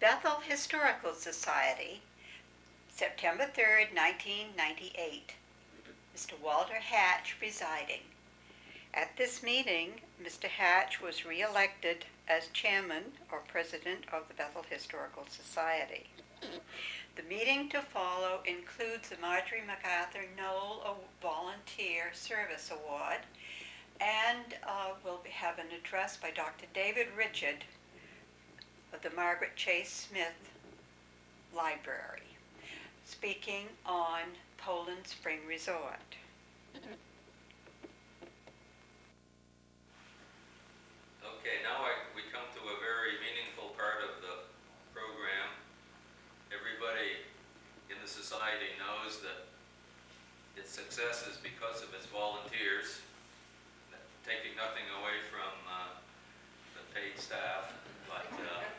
Bethel Historical Society, September 3rd, 1998. Mr. Walter Hatch presiding. At this meeting, Mr. Hatch was re-elected as chairman or president of the Bethel Historical Society. The meeting to follow includes the Marjorie MacArthur Knoll Volunteer Service Award, and we'll have an address by Dr. David Richard of the Margaret Chase Smith Library, speaking on Poland Spring Resort. Okay, now we come to a very meaningful part of the program. Everybody in the society knows that its success is because of its volunteers, taking nothing away from the paid staff, but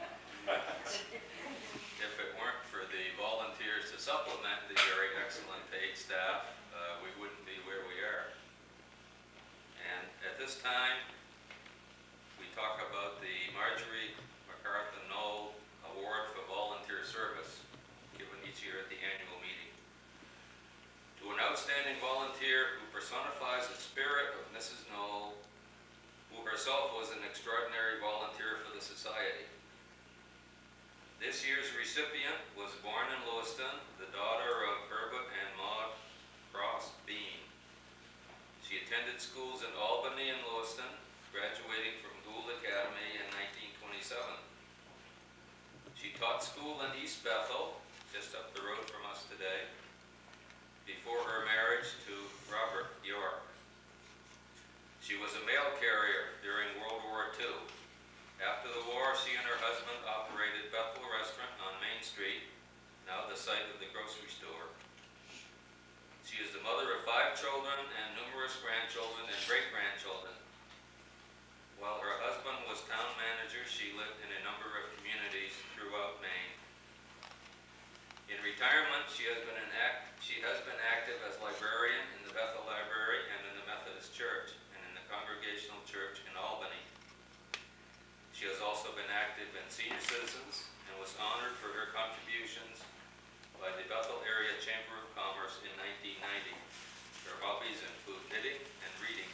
if it weren't for the volunteers to supplement the very excellent paid staff, we wouldn't be where we are. And at this time, we talk about the Marjorie MacArthur Knoll Award for Volunteer Service, given each year at the annual meeting. To an outstanding volunteer who personifies the spirit of Mrs. Knoll, who herself was an extraordinary volunteer for the society. This year's recipient was born in Lewiston, the daughter of Herbert and Maud Cross Bean. She attended schools in Albany and Lewiston, graduating from Gould Academy in 1927. She taught school in East Bethel, just up the road from us today, before her marriage to Robert York. She was a mail carrier during World War II. After the war, she and her husband operated Bethel Restaurant on Main Street, now the site of the grocery store. She is the mother of 5 children and numerous grandchildren and great-grandchildren. While her husband was town manager, she lived in a number of communities throughout Maine. In retirement, she has been active as librarian in the Bethel Library and in the Methodist Church, and in the Congregational Church in Albany. She has also been active in Senior Citizens and was honored for her contributions by the Bethel Area Chamber of Commerce in 1990. Her hobbies include knitting and reading.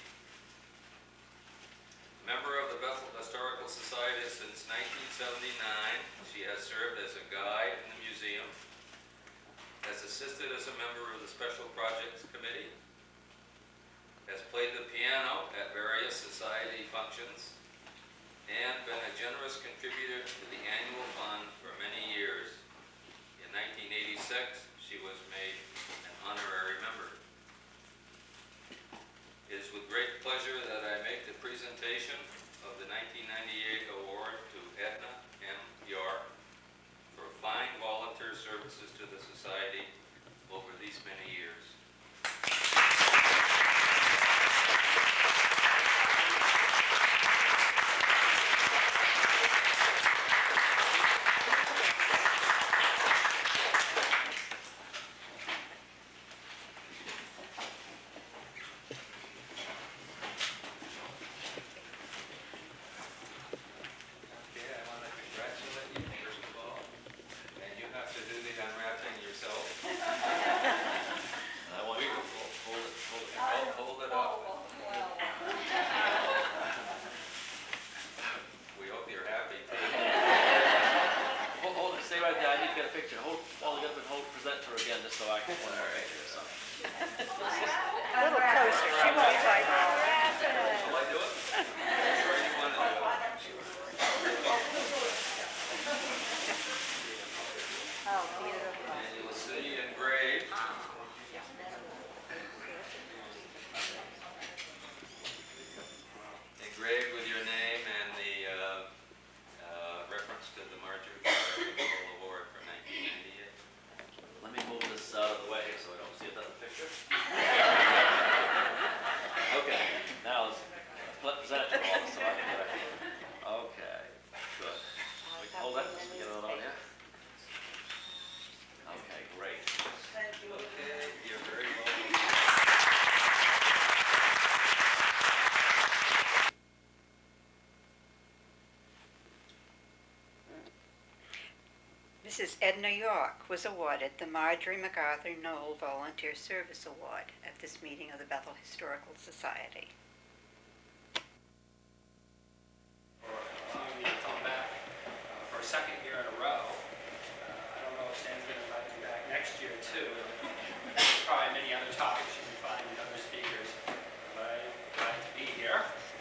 Member of the Bethel Historical Society since 1979, she has served as a guide in the museum, has assisted as a member of the Special Projects Committee, has played the piano at various society functions, and been a generous contributor to the annual fund for many years. In 1986, she was made an honorary member. It is with great pleasure that I make the presentation of the 1998 award to Edna M. York for fine volunteer services to the society over these many years. Mrs. Edna York was awarded the Marjorie MacArthur Knoll Volunteer Service Award at this meeting of the Bethel Historical Society. For allowing me to come back for a second year in a row. I don't know if Sam's going to invite me back next year too. There's probably many other topics you can find in other speakers, but I'm glad to be here.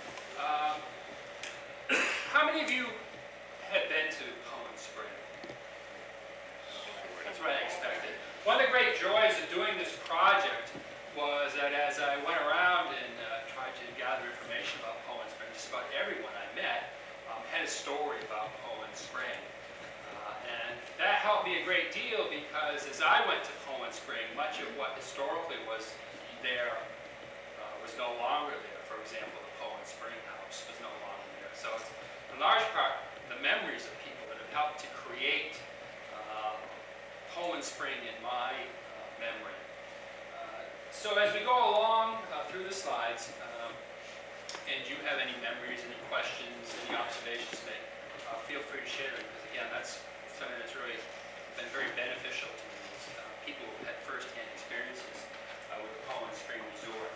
How many of you had been to Poland Spring? That's what I expected. One of the great joys of doing this project was that as I went around and tried to gather information about Poland Spring, just about everyone I met had a story about Poland Spring. And that helped me a great deal because as I went to Poland Spring, much of what historically was there was no longer there. For example, the Poland Spring house was no longer there. So it's in large part the memories of people that have helped to create Poland Spring in my memory. So as we go along through the slides, and you have any memories, any questions, any observations, feel free to share them, because again, that's something that's really been very beneficial to me, is people who have had first-hand experiences with the Poland Spring Resort.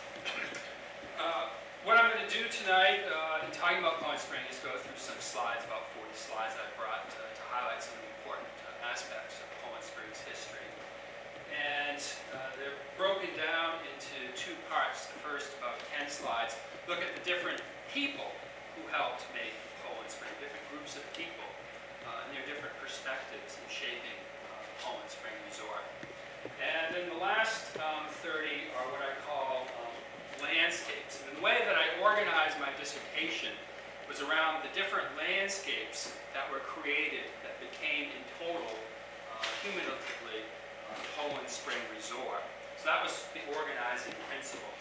What I'm going to do tonight in talking about Poland Spring is go through some slides, about 40 slides I brought to highlight some of the important aspects of Poland Spring's history. And they're broken down into two parts. The first, about 10 slides, look at the different people who helped make Poland Spring, different groups of people, and their different perspectives in shaping Poland Spring Resort. And then the last 30 are what I call landscapes. And the way that I organized my dissertation was around the different landscapes that were created that became in total, cumulatively, Poland Spring Resort. So that was the organizing principle.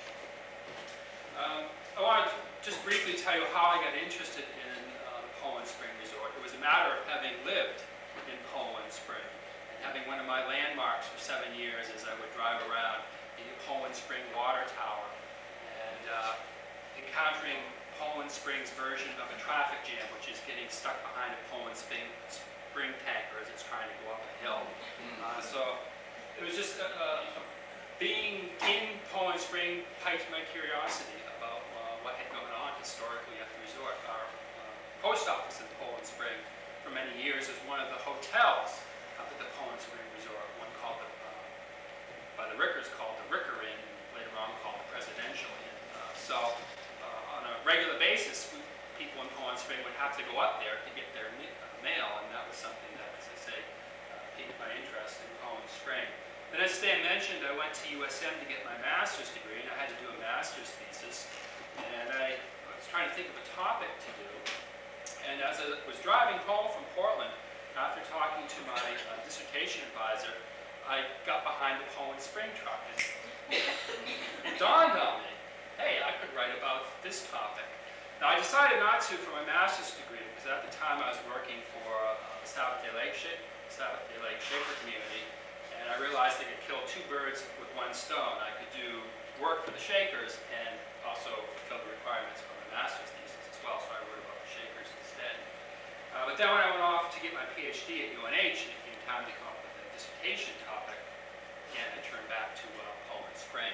I want to just briefly tell you how I got interested in the Poland Spring Resort. It was a matter of having lived in Poland Spring and having one of my landmarks for 7 years as I would drive around the Poland Spring Water Tower and encountering Poland Spring's version of a traffic jam, which is getting stuck behind a Poland Spring tanker as it's trying to go up a hill. So it was just being in Poland Spring piqued my curiosity about what had gone on historically at the resort. Our post office in Poland Spring for many years is one of the hotels up at the Poland Spring Resort, one called by the Rickers called the Ricker Inn, and later on called the Presidential Inn. So on a regular basis, people in Poland Spring would have to go up there to get their mail, and that was something that, as I say, piqued my interest in Poland Spring. And as Stan mentioned, I went to USM to get my master's degree, and I had to do a master's thesis. And I was trying to think of a topic to do. And as I was driving home from Portland, after talking to my dissertation advisor, I got behind the Poland Spring truck. And it dawned on me, hey, I could write about this topic. Now, I decided not to for my master's degree, because at the time I was working for the Sabbath Day Lake Shaker community. And I realized I could kill two birds with one stone. I could do work for the Shakers and also fulfill the requirements for my master's thesis as well, so I wrote about the Shakers instead. But then when I went off to get my PhD at UNH, and it came time to come up with a dissertation topic, again, I turned back to Poland Spring.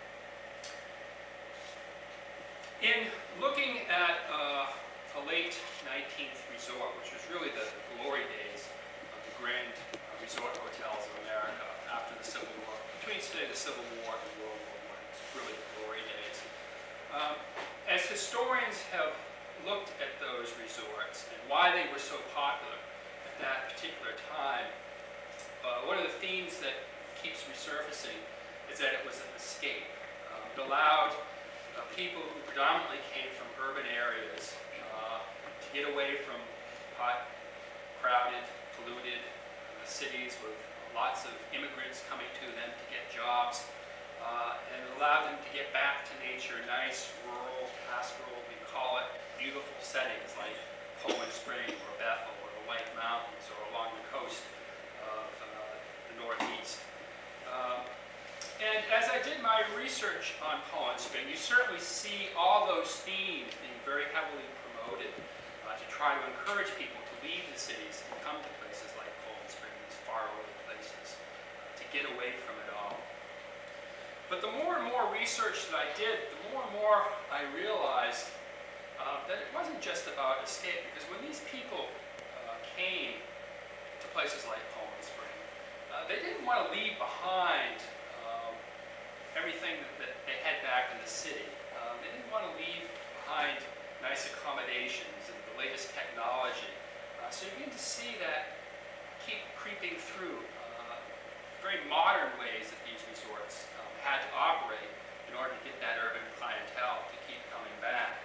In looking at a late 19th resort, which was really the glory days of the grand resort hotels of America after the Civil War, between, say, the Civil War and World War I, it's really the glory days. As historians have looked at those resorts and why they were so popular at that particular time, one of the themes that keeps resurfacing is that it was an escape. It allowed people who predominantly came from urban areas to get away from hot, crowded, polluted cities with lots of immigrants coming to them to get jobs, and allowed them to get back to nature, nice, rural, pastoral, we call it, beautiful settings like Poland Spring or Bethel or the White Mountains or along the coast of the Northeast. And as I did my research on Poland Spring, you certainly see all those themes being very heavily promoted to try to encourage people to leave the cities and come to places like Poland get away from it all. But the more and more research that I did, the more and more I realized that it wasn't just about escape, because when these people came to places like Poland Spring, they didn't want to leave behind everything that they had back in the city. They didn't want to leave behind nice accommodations and the latest technology. So you begin to see that keep creeping through very modern ways that these resorts had to operate in order to get that urban clientele to keep coming back.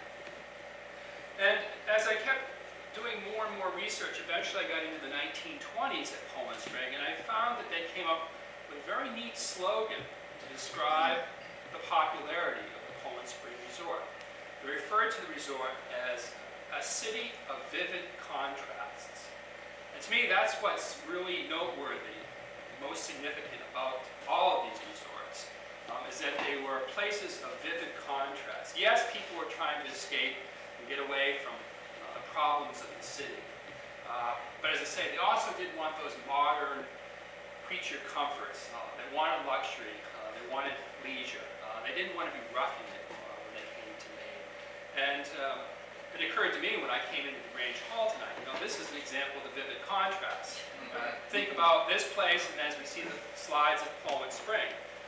And as I kept doing more and more research, eventually I got into the 1920s at Poland Spring, and I found that they came up with a very neat slogan to describe the popularity of the Poland Spring Resort. They referred to the resort as a city of vivid contrasts. And to me, that's what's really noteworthy, most significant about all of these resorts, is that they were places of vivid contrast. Yes, people were trying to escape and get away from the problems of the city. But as I say, they also didn't want those modern creature comforts. They wanted luxury. They wanted leisure. They didn't want to be roughing it when they came to Maine. And it occurred to me when I came into the Grange Hall tonight, this is an example of the vivid contrast. Think about this place, and as we see the slides of Poland Spring.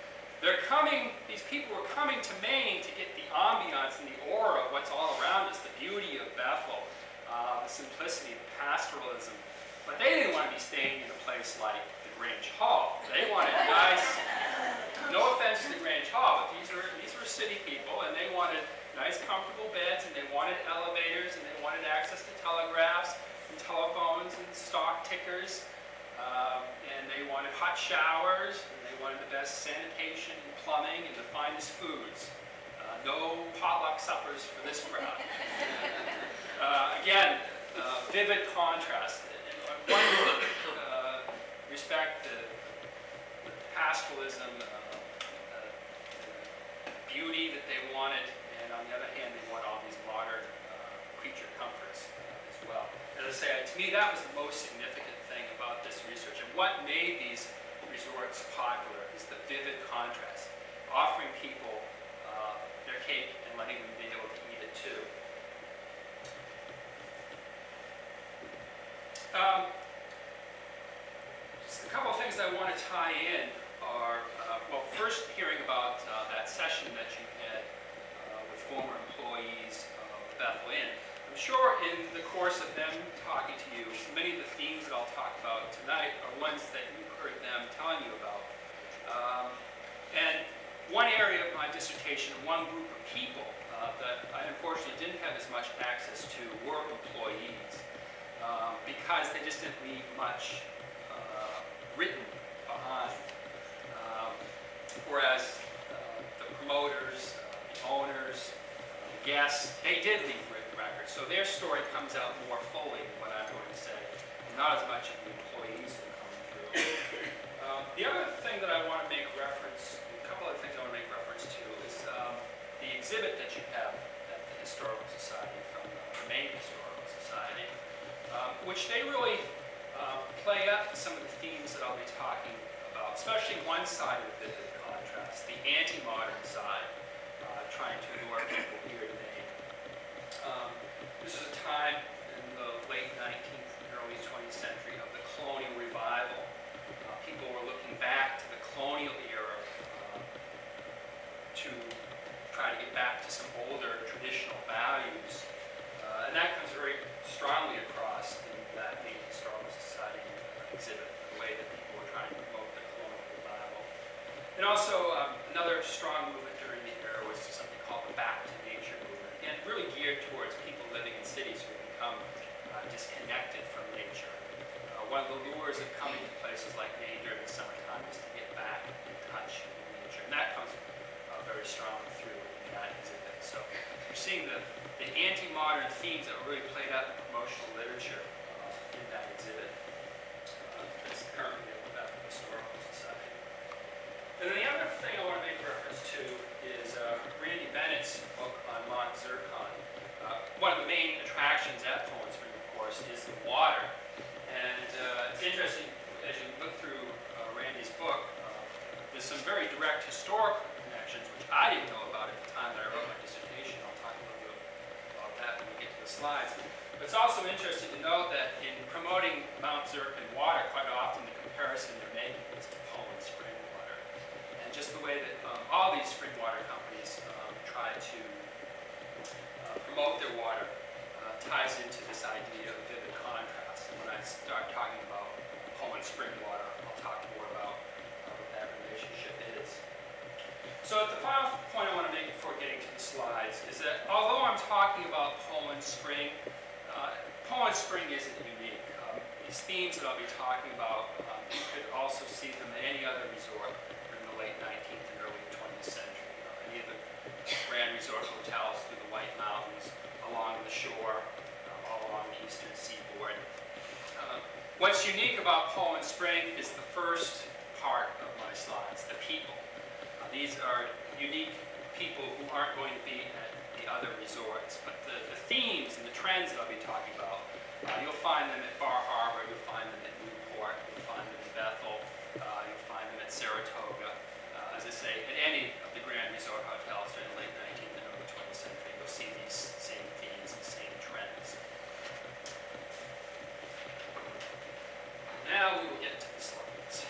These people were coming to Maine to get the ambiance and the aura of what's all around us, the beauty of Bethel, the simplicity, the pastoralism. But they didn't want to be staying in a place like the Grange Hall. They wanted nice, no offense to the Grange Hall, but these were city people, and they wanted nice, comfortable beds, and they wanted elevators, and they wanted access to telegraphs, and telephones, and stock tickers, and they wanted hot showers, and they wanted the best sanitation and plumbing, and the finest foods. No potluck suppers for this crowd. Again, vivid contrast. In one respect, the pastoralism, beauty that they wanted, and on the other hand, they want all these modern creature comforts as well. As I say, to me, that was the most significant thing about this research, and what made these resorts popular is the vivid contrast, offering people their cake and letting them be able to eat it too. Just a couple of things I want to tie in are, well, first hearing about that session that you had with former employees of Bethel Inn. I'm sure in the course of them talking to you, many of the themes that I'll talk about tonight are ones that you've heard them telling you about. And one area of my dissertation, one group of people that I unfortunately didn't have as much access to were employees, because they just didn't leave much written behind. Whereas the promoters, the owners, the guests, they did leave written records. So their story comes out more fully than what I'm going to say, and not as much of the employees that come through. The other thing that I want to make reference, a couple of things I want to make reference to is the exhibit that you have at the Historical Society from the Maine Historical Society, which they really play up some of the themes that I'll be talking about, especially one side of the vivid contrast, the anti-modern side, trying to lure people here to Maine. This is a time in the late 19th and early 20th century of the colonial revival. People were looking back to the colonial era to try to get back to some older traditional values. And that comes very strongly across in that Maine Historical Society exhibit, the way that people were trying to promote the colonial revival. And also, another strong movement during the era was something called the Back to Nature movement, and really geared towards people living in cities who become disconnected from nature. One of the lures of coming to places like Maine during the summertime is to get back in touch with nature, and that comes very strongly through in that exhibit. So you're seeing the anti-modern themes that were really played out in promotional literature in that exhibit that's currently at the Bethel Historical Society. And then the other thing I want to make reference to is Randy Bennett's book on Mont Zircon. One of the main attractions at Poland Spring, of course, is the water. And it's interesting, as you look through Randy's book, some very direct historical connections, which I didn't know about at the time that I wrote my dissertation. I'll talk a little bit about that when we get to the slides. But it's also interesting to note that in promoting Mount Zircon water, quite often the comparison they're making is to Poland spring water. And just the way that all these spring water companies try to promote their water ties into this idea of vivid contrast. And when I start talking about Poland spring water, I'll talk more about what that relationship is. So the final point I want to make before getting to the slides is that although I'm talking about Poland spring isn't unique. These themes that I'll be talking about, you could also see them at any other resort during the late 19th and early 20th century. Any of the grand resort hotels through the White Mountains, along the shore, all along the eastern seaboard. What's unique about Poland Spring is the first part of my slides, the people. These are unique people who aren't going to be at the other resorts, but the themes and the trends that I'll be talking about, you'll find them at Bar Harbor, you'll find them at Newport, you'll find them in Bethel, you'll find them at Saratoga. As I say, at any of the grand resort hotels during the late 19th and early 20th century, you'll see these same themes and same trends. Now we will get to the slides.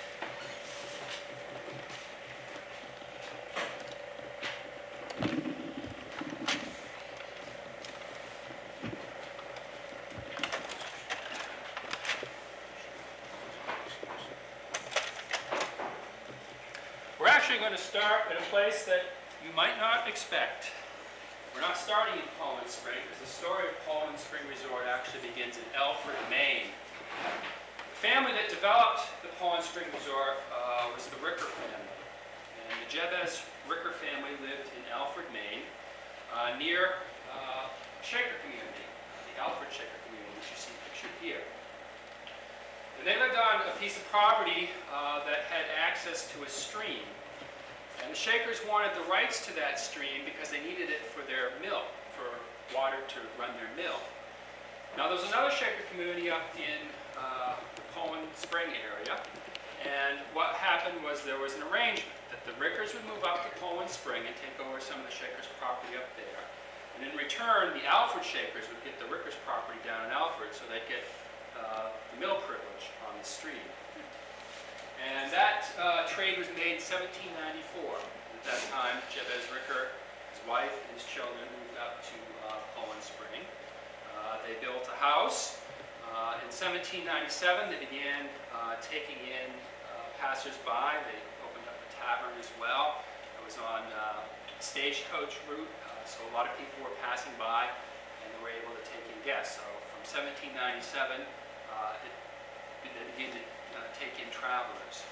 We're actually going to start at a place that you might not expect. We're not starting in Poland Spring, because the story of Poland Spring Resort actually begins in Alfred, Maine. The family that developed the Poland Spring Resort was the Ricker family. And the Jebez Ricker family lived in Alfred, Maine, near a Shaker community, the Alfred Shaker community, which you see pictured here. And they lived on a piece of property that had access to a stream. And the Shakers wanted the rights to that stream because they needed it for their mill, for water to run their mill. Now there's another Shaker community up in the Poland Spring area, and what happened was there was an arrangement that the Rickers would move up to Poland Spring and take over some of the Shakers' property up there. And in return, the Alfred Shakers would get the Rickers' property down in Alfred, so they'd get the mill privilege on the stream. And that trade was made in 1794. At that time, Jebez Ricker, his wife, and his children moved up to Poland Spring. They built a house. In 1797, they began taking in passers-by. They opened up a tavern as well. It was on stagecoach route, so a lot of people were passing by, and they were able to take in guests. So from 1797, they began to take in travelers.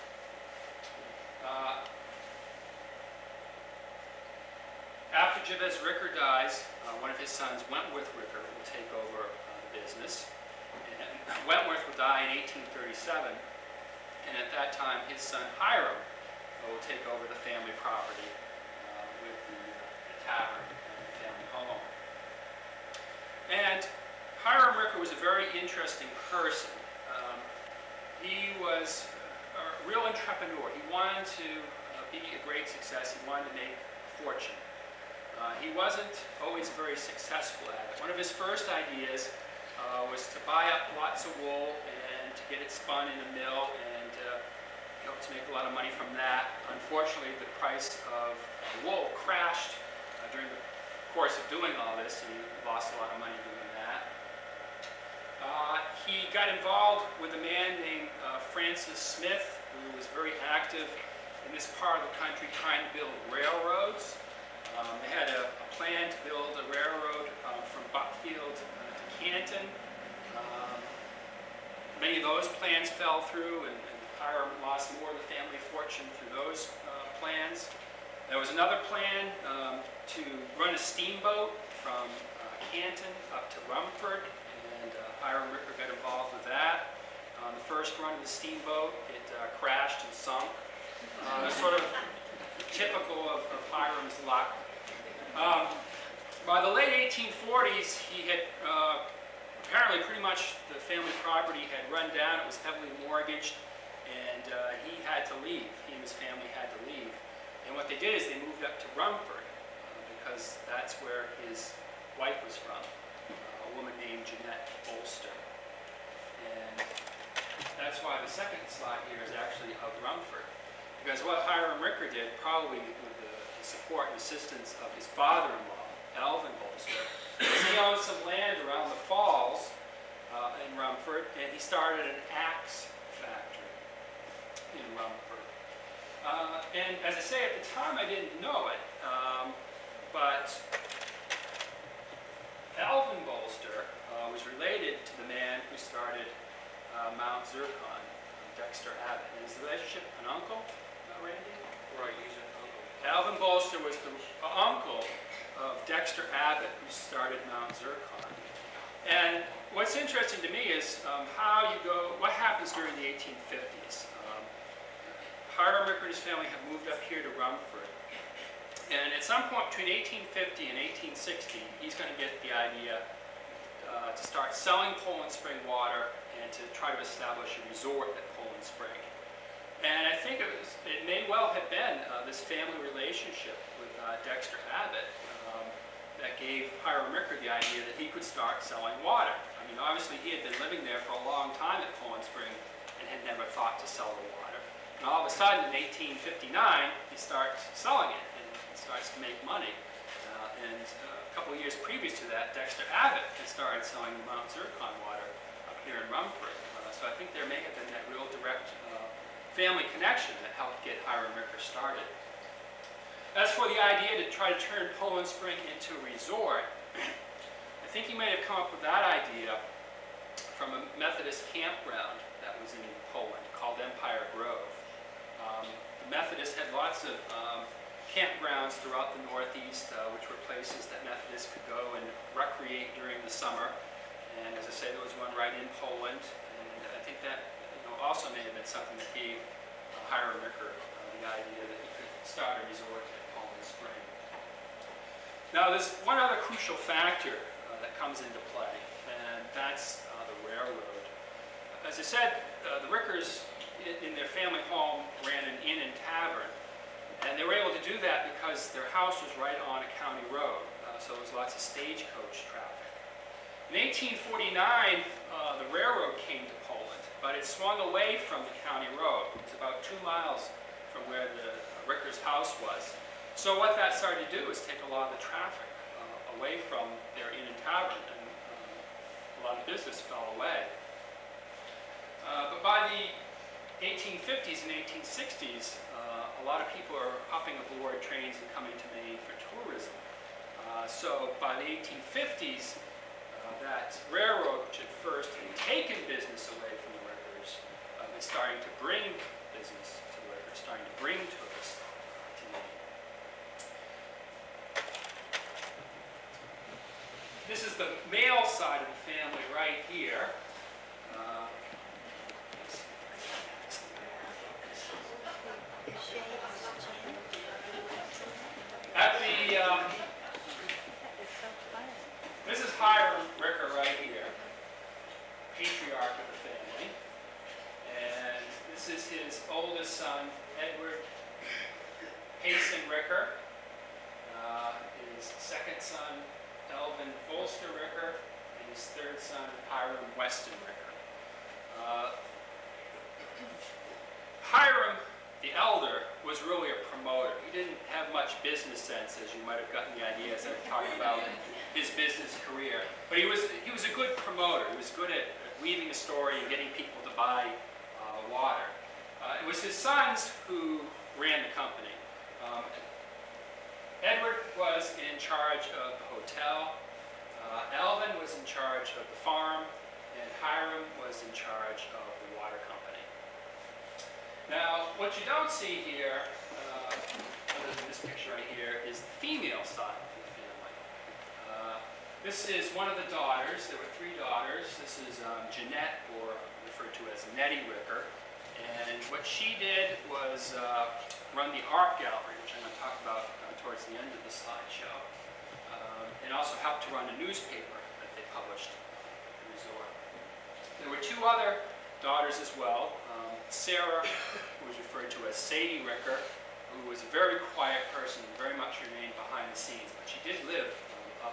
After Jebez Ricker dies, one of his sons, Wentworth Ricker, will take over the business. And Wentworth will die in 1837, and at that time his son Hiram will take over the family property with the tavern and the family home. And Hiram Ricker was a very interesting person. He was a real entrepreneur. He wanted to be a great success. He wanted to make a fortune. He wasn't always very successful at it. One of his first ideas was to buy up lots of wool and to get it spun in a mill and to make a lot of money from that. Unfortunately, the price of wool crashed during the course of doing all this, and he lost a lot of money doing that. He got involved with a man named Francis Smith, who was very active in this part of the country trying to build railroads. They had a plan to build a railroad from Buckfield to Canton. Many of those plans fell through, and Hiram lost more of the family fortune through those plans. There was another plan to run a steamboat from Canton up to Rumford, and Hiram Ricker got involved with that. On the first run of the steamboat, it crashed and sunk. Sort of typical of Hiram's luck. By the late 1840s, he had apparently pretty much the family property had run down. It was heavily mortgaged, and he had to leave. He and his family had to leave. And what they did is they moved up to Rumford because that's where his wife was from, a woman named Jeanette Bolster. And that's why the second slide here is actually of Rumford. Because what Hiram Ricker did, probably with the support and assistance of his father-in-law, Alvin Bolster, he owned some land around the falls in Rumford, and he started an axe factory in Rumford. And as I say, at the time I didn't know it, but Alvin Bolster was related to the man who started Mount Zircon, Dexter Abbott. And is the relationship an uncle, Randy? Right, he's an uncle. Alvin Bolster was the uncle of Dexter Abbott, who started Mount Zircon. And what's interesting to me is what happens during the 1850s. Hiram Ricker and his family have moved up here to Rumford. And at some point between 1850 and 1860, he's going to get the idea to start selling Poland Spring water and to try to establish a resort at Poland Spring. And I think it may well have been this family relationship with Dexter Abbott that gave Hiram Ricker the idea that he could start selling water. I mean, obviously he had been living there for a long time at Poland Spring and had never thought to sell the water. And all of a sudden in 1859, he starts selling it and starts to make money. And a couple of years previous to that, Dexter Abbott had started selling the Mount Zircon water up here in Rumford. So I think there may have been that real direct family connection that helped get Hiram Ricker started. As for the idea to try to turn Poland Spring into a resort, I think he may have come up with that idea from a Methodist campground that was in Poland called Empire Grove. The Methodists had lots of campgrounds throughout the Northeast, which were places that Methodists could go and recreate during the summer. And as I say, there was one right in Poland, and I think that also may have been something that gave Hiram Ricker the idea that he could start a resort at Poland Spring. Now, there's one other crucial factor that comes into play, and that's the railroad. As I said, the Rickers in their family home ran an inn and tavern, and they were able to do that because their house was right on a county road, so there was lots of stagecoach traffic. In 1849, the railroad came to Poland, but it swung away from the county road. It was about 2 miles from where the Rickers' house was. So what that started to do is take a lot of the traffic away from their inn and tavern, and a lot of business fell away. But by the 1850s and 1860s, a lot of people are hopping aboard trains and coming to Maine for tourism. So by the 1850s, that railroad, which at first had taken business away from the Rickers, is starting to bring business to the Rickers, starting to bring tourists to Maine. This is the male side of the family right here. This is Hiram Ricker right here, patriarch of the family. And this is his oldest son, Edward Payson Ricker. His second son, Alvin Bolster Ricker, and his third son, Hiram Weston Ricker. Hiram, the elder, was really a promoter. He didn't have much business sense, as you might have gotten the idea as I talked about his business career. But he was a good promoter. He was good at weaving a story and getting people to buy water. It was his sons who ran the company. Edward was in charge of the hotel. Alvin was in charge of the farm, and Hiram was in charge of the water company. Now, what you don't see here, other than this picture right here, is the female side of the family. This is one of the daughters. There were 3 daughters. This is Jeanette, or referred to as Nettie Ricker. And what she did was run the art gallery, which I'm going to talk about towards the end of the slideshow, and also helped to run a newspaper that they published at the resort. There were 2 other daughters as well. Sarah, who was referred to as Sadie Ricker, who was a very quiet person, very much remained behind the scenes, but she did live up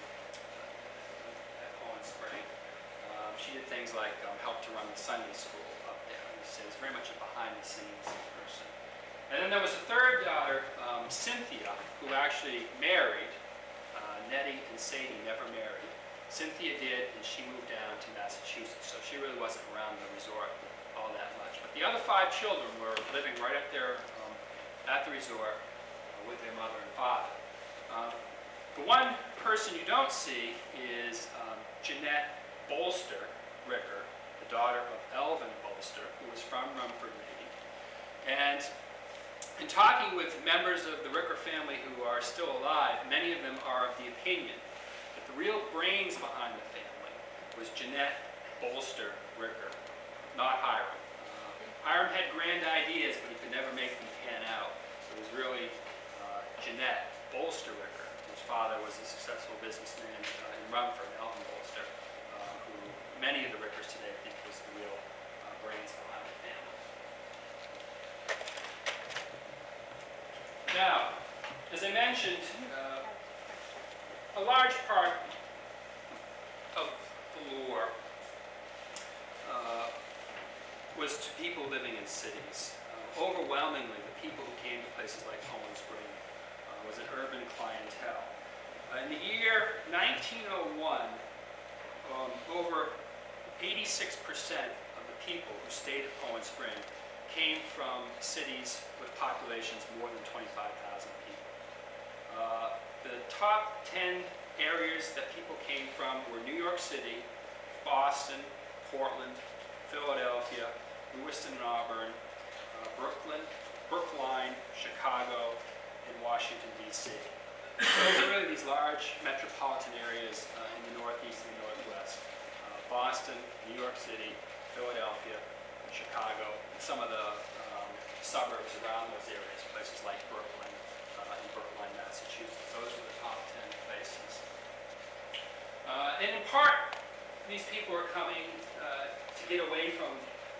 at Poland Spring. She did things like help to run the Sunday school up there. She was very much a behind-the-scenes person. And then there was a third daughter, Cynthia, who actually married. Nettie and Sadie never married. Cynthia did, and she moved down to Massachusetts, so she really wasn't around the resort all that much. But the other 5 children were living right up there at the resort with their mother and father. The one person you don't see is Jeanette Bolster Ricker, the daughter of Elvin Bolster, who was from Rumford, Maine. And in talking with members of the Ricker family who are still alive, many of them are of the opinion that the real brains behind the family was Jeanette Bolster Ricker, not Hiram. Hiram had grand ideas, but he could never make them pan out. So it was really Jeanette Bolster Ricker, whose father was a successful businessman in Rumford, Elvin Bolster, who many of the Rickers today think was the real brains behind the family. Now, as I mentioned, a large part of the lure was to people living in cities. Overwhelmingly, the people who came to places like Poland Spring was an urban clientele. In the year 1901, over 86% of the people who stayed at Poland Spring came from cities with populations more than 25,000 people. The top 10 areas that people came from were New York City, Boston, Portland, Philadelphia, Lewiston and Auburn, Brooklyn, Brookline, Chicago, and Washington, D.C. So those are really these large metropolitan areas in the Northeast and the Northwest. Boston, New York City, Philadelphia, Chicago, and some of the suburbs around those areas, places like Brooklyn and Brookline, Massachusetts. Those were the top 10 places. And in part, these people are coming to get away from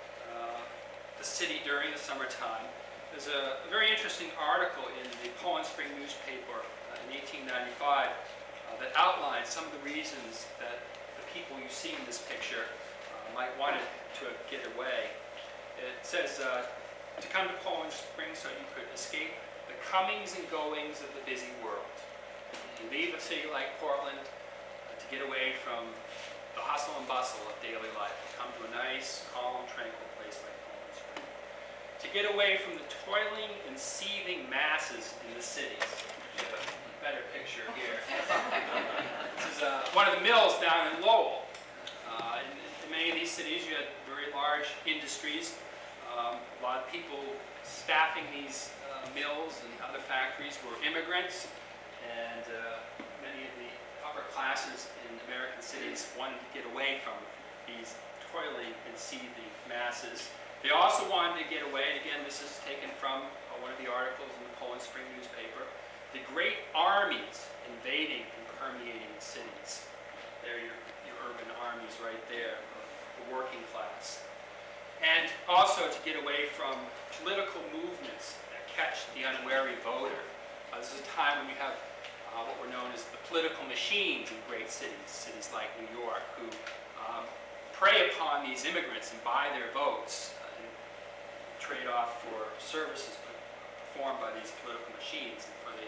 the city during the summertime. There's a very interesting article in the Poland Spring newspaper in 1895 that outlines some of the reasons that the people you see in this picture might want to get away. It says, to come to Poland Spring so you could escape the comings and goings of the busy world. You leave a city like Portland to get away from the hustle and bustle of daily life. Come to a nice, calm, tranquil place like Poland Spring. To get away from the toiling and seething masses in the cities. A better picture here. This is one of the mills down in Lowell. In many of these cities, you had very large industries. A lot of people staffing these mills and other factories were immigrants, and many of the upper classes in American cities wanted to get away from these toiling and seething masses. They also wanted to get away, and again this is taken from one of the articles in the Poland Spring newspaper, the great armies invading and permeating the cities. There are your urban armies right there, the working class. And also to get away from political movements that catch the unwary voter. This is a time when you have what were known as the political machines in great cities, cities like New York, who prey upon these immigrants and buy their votes and trade off for services performed by these political machines. And for the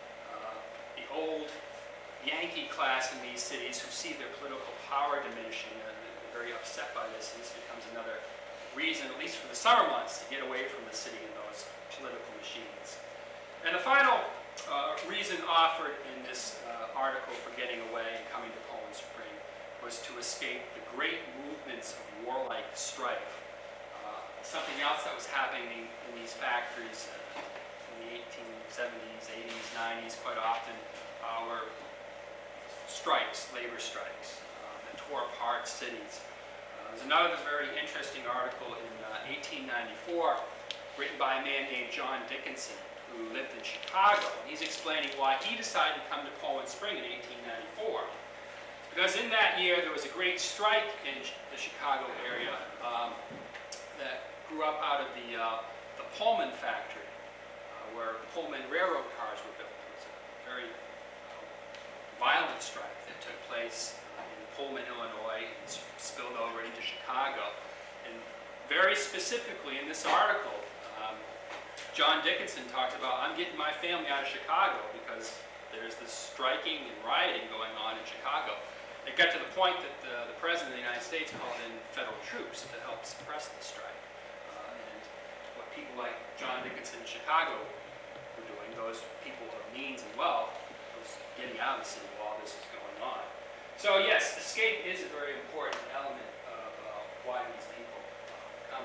old Yankee class in these cities who see their political power diminishing, they're very upset by this, and this becomes another reason, at least for the summer months, to get away from the city and those political machines. And the final reason offered in this article for getting away and coming to Poland Spring was to escape the great movements of warlike strife. Something else that was happening in these factories in the 1870s, 80s, 90s quite often were strikes, labor strikes, that tore apart cities. There's another very interesting article in 1894 written by a man named John Dickinson, who lived in Chicago. He's explaining why he decided to come to Poland Spring in 1894. Because in that year there was a great strike in the Chicago area that grew up out of the Pullman factory, where Pullman railroad cars were built. It was a very violent strike that took place in Pullman, Illinois, and spilled over into Chicago. And very specifically in this article, John Dickinson talked about, I'm getting my family out of Chicago because there's this striking and rioting going on in Chicago. It got to the point that the President of the United States called in federal troops to help suppress the strike. And what people like John Dickinson in Chicago were doing, those people of means and wealth, was getting out of the city while this was going on. So yes, escape is a very important element of why these people come.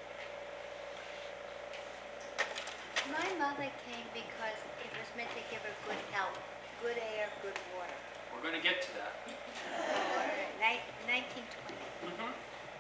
My mother came because it was meant to give her good health, good air, good water. We're going to get to that. 1920. Mm-hmm.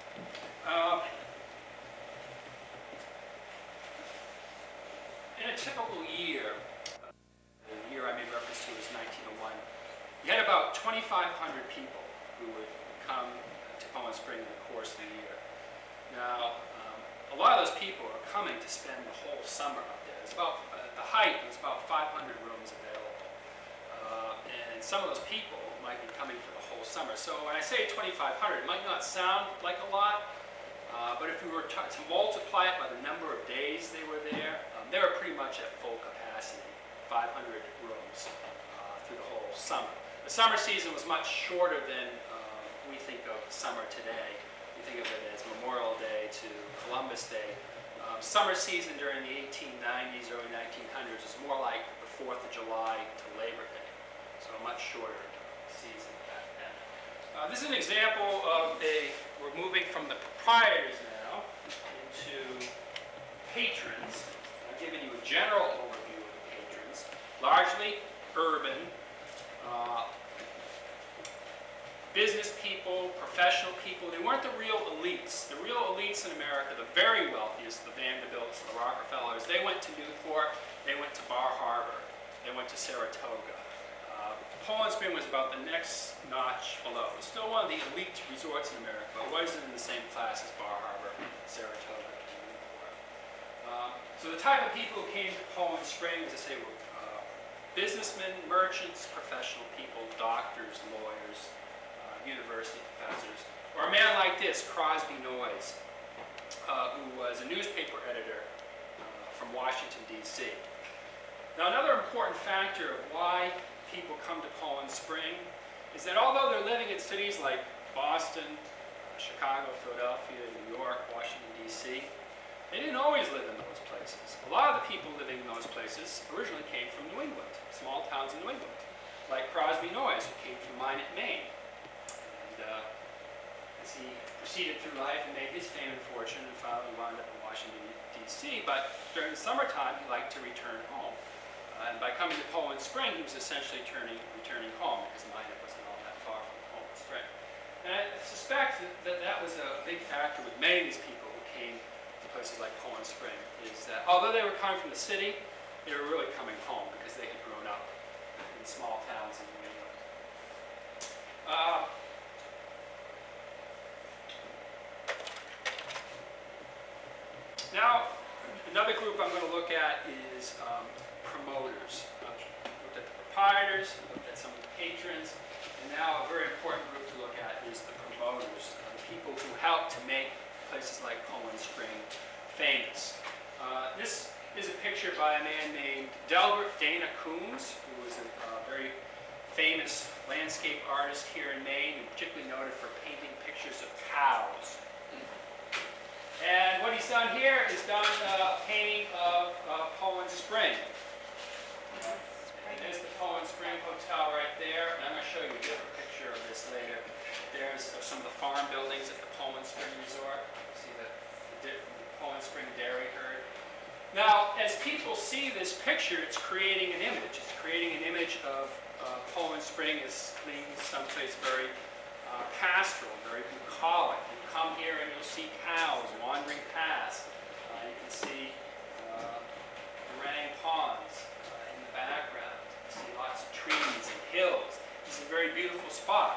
In a typical year, the year I made reference to is 1901, you had about 2,500 people who would come to Poland Spring in the course of the year. Now, a lot of those people are coming to spend the whole summer up there. It's about, at the height, it was about 500 rooms available. And some of those people might be coming for the whole summer. So when I say 2,500, it might not sound like a lot, but if we were to multiply it by the number of days they were pretty much at full capacity, 500 rooms through the whole summer. The summer season was much shorter than we think of summer today. We think of it as Memorial Day to Columbus Day. Summer season during the 1890s, early 1900s is more like the 4th of July to Labor Day. So a much shorter season back then. This is an example of we're moving from the proprietors now into patrons. I've given you a general overview of the patrons. Largely urban, business people, professional people. They weren't the real elites. The real elites in America, the very wealthiest, the Vanderbilts, the Rockefellers, they went to Newport, they went to Bar Harbor, they went to Saratoga. Poland Spring was about the next notch below. It was still one of the elite resorts in America, but it wasn't in the same class as Bar Harbor, Saratoga, and Newport. So the type of people who came to Poland Spring, as I say, were businessmen, merchants, professional people, doctors, lawyers, university professors, or a man like this, Crosby Noyes, who was a newspaper editor from Washington, D.C. Now, another important factor of why people come to Poland Spring is that although they're living in cities like Boston, Chicago, Philadelphia, New York, Washington, D.C., they didn't always live in those places. A lot of the people living in those places originally came from New England, small towns in New England, like Crosby Noyes, who came from Minot, Maine. As he proceeded through life and made his fame and fortune and finally wound up in Washington, D.C., but during the summertime he liked to return home. And by coming to Poland Spring, he was essentially returning home because Minot wasn't all that far from Poland Spring. And I suspect that that was a big factor with many of these people who came to places like Poland Spring, is that although they were coming from the city, they were really coming home because they had grown up in small towns in New England. Now, another group I'm going to look at is promoters. I've looked at the proprietors, looked at some of the patrons, and now a very important group to look at is the promoters, the people who helped to make places like Poland Spring famous. This is a picture by a man named Delbert Dana Coombs, who was a very famous landscape artist here in Maine, and particularly noted for painting pictures of cows. And what he's done here is done a painting of Poland Spring. And there's the Poland Spring Hotel right there. And I'm going to show you a different picture of this later. There's some of the farm buildings at the Poland Spring Resort. You see the Poland Spring dairy herd. Now, as people see this picture, it's creating an image. It's creating an image of Poland Spring as being someplace very pastoral, very bucolic. You come here and you'll see cows wandering past. You can see the running ponds in the background. You see lots of trees and hills. It's a very beautiful spot.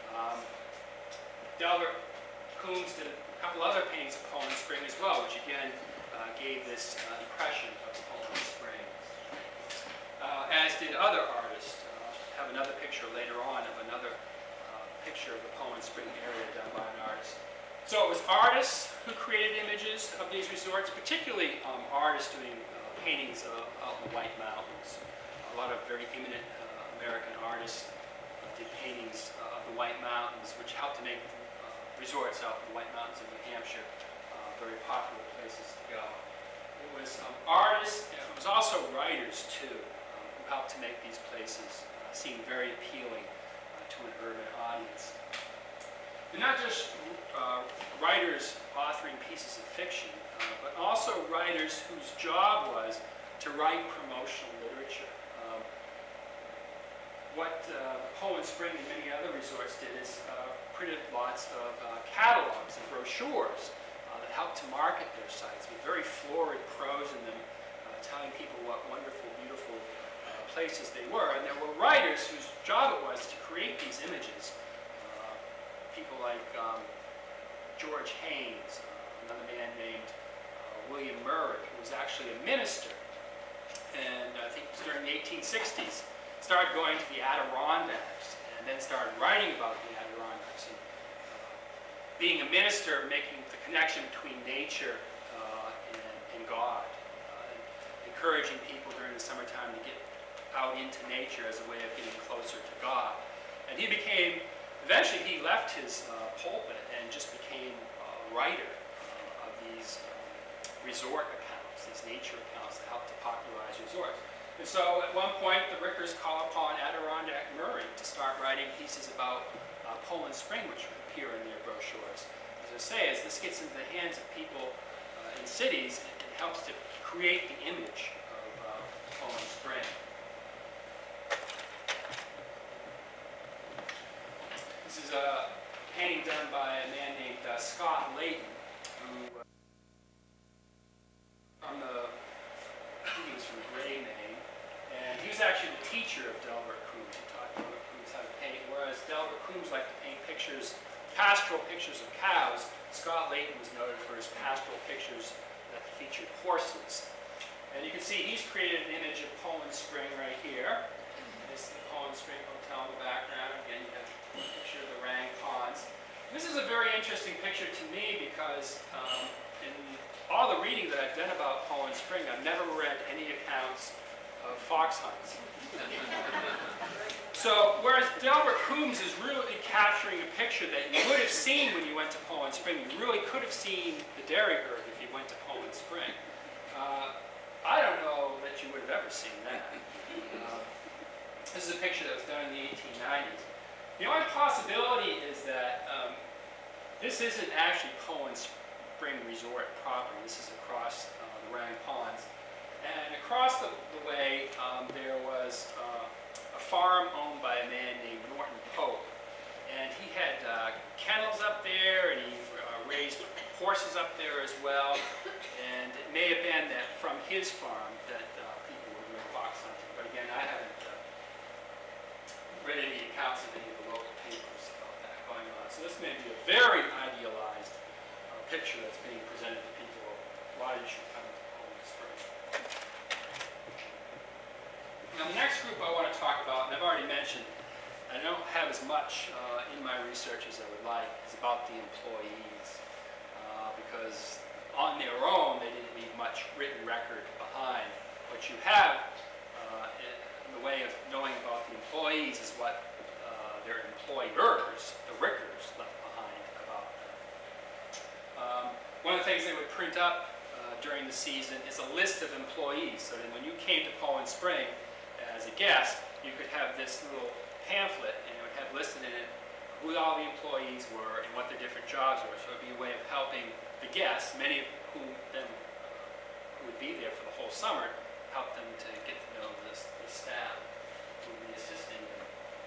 Delbert Coombs did a couple other paintings of Poland Spring as well, which again gave this impression of Poland Spring. As did other artists. Have another picture later on of another picture of the Poland Spring area done by an artist. So it was artists who created images of these resorts, particularly artists doing paintings out in the White Mountains. A lot of very eminent American artists did paintings of the White Mountains, which helped to make resorts out in the White Mountains of New Hampshire very popular places to go. It was artists, and it was also writers too, who helped to make these places seem very appealing to an urban audience. And not just writers authoring pieces of fiction, but also writers whose job was to write promotional literature. What Poland Spring and many other resorts did is printed lots of catalogs and brochures that helped to market their sites with very florid prose in them, telling people what wonderful, beautiful places they were. And there were writers whose job it was to create these images. People like George Haynes, another man named William Murray, who was actually a minister, and I think it was during the 1860s, started going to the Adirondacks and then started writing about the Adirondacks. And, being a minister, making the connection between nature and God, encouraging people during the summertime to get out into nature as a way of getting closer to God. And he became, eventually he left his pulpit and just became a writer of these resort accounts, these nature accounts that helped to popularize resorts. And so at one point the Rickers call upon Adirondack Murray to start writing pieces about Poland Spring, which would appear in their brochures. As I say, as this gets into the hands of people in cities, it helps to create the image of Poland Spring. This is a painting done by a man named Scott Layton, who from the, I think he was from Gray, Maine, and he was actually the teacher of Delbert Coombs. He taught Delbert Coombs how to paint, whereas Delbert Coombs liked to paint pictures, pastoral pictures of cows. Scott Layton was noted for his pastoral pictures that featured horses. And you can see he's created an image of Poland Spring right here. This is the Poland Spring Hotel in the background. Again, you have a picture of the Rang Ponds. This is a very interesting picture to me because in all the reading that I've done about Poland Spring, I've never read any accounts of fox hunts. So, whereas Delbert Coombs is really capturing a picture that you would have seen when you went to Poland Spring, you really could have seen the dairy herd if you went to Poland Spring. I don't know that you would have ever seen that. This is a picture that was done in the 1890s. The only possibility is that this isn't actually Poland Spring Resort property. This is across the Rang Ponds. And across the way, there was a farm owned by a man named Norton Pope. And he had kennels up there, and he raised horses up there as well. And it may have been that from his farm that people were doing fox hunting. But again, I haven't read any accounts of any of the local papers about that going on. So this may be a very idealized picture that's being presented to people of why you should come to Poland Spring. Now the next group I want to talk about, and I've already mentioned, I don't have as much in my research as I would like, is about the employees. Because on their own, they didn't leave much written record behind. What you have in the way of knowing about the employees is what their employers, the Rickers, left behind about them. One of the things they would print up during the season is a list of employees. So that when you came to Poland Spring as a guest, you could have this little pamphlet, and it would have listed in it who all the employees were and what their different jobs were. So it would be a way of helping the guests, many of whom then who would be there for the whole summer, help them to get to know the staff who would be assisting them.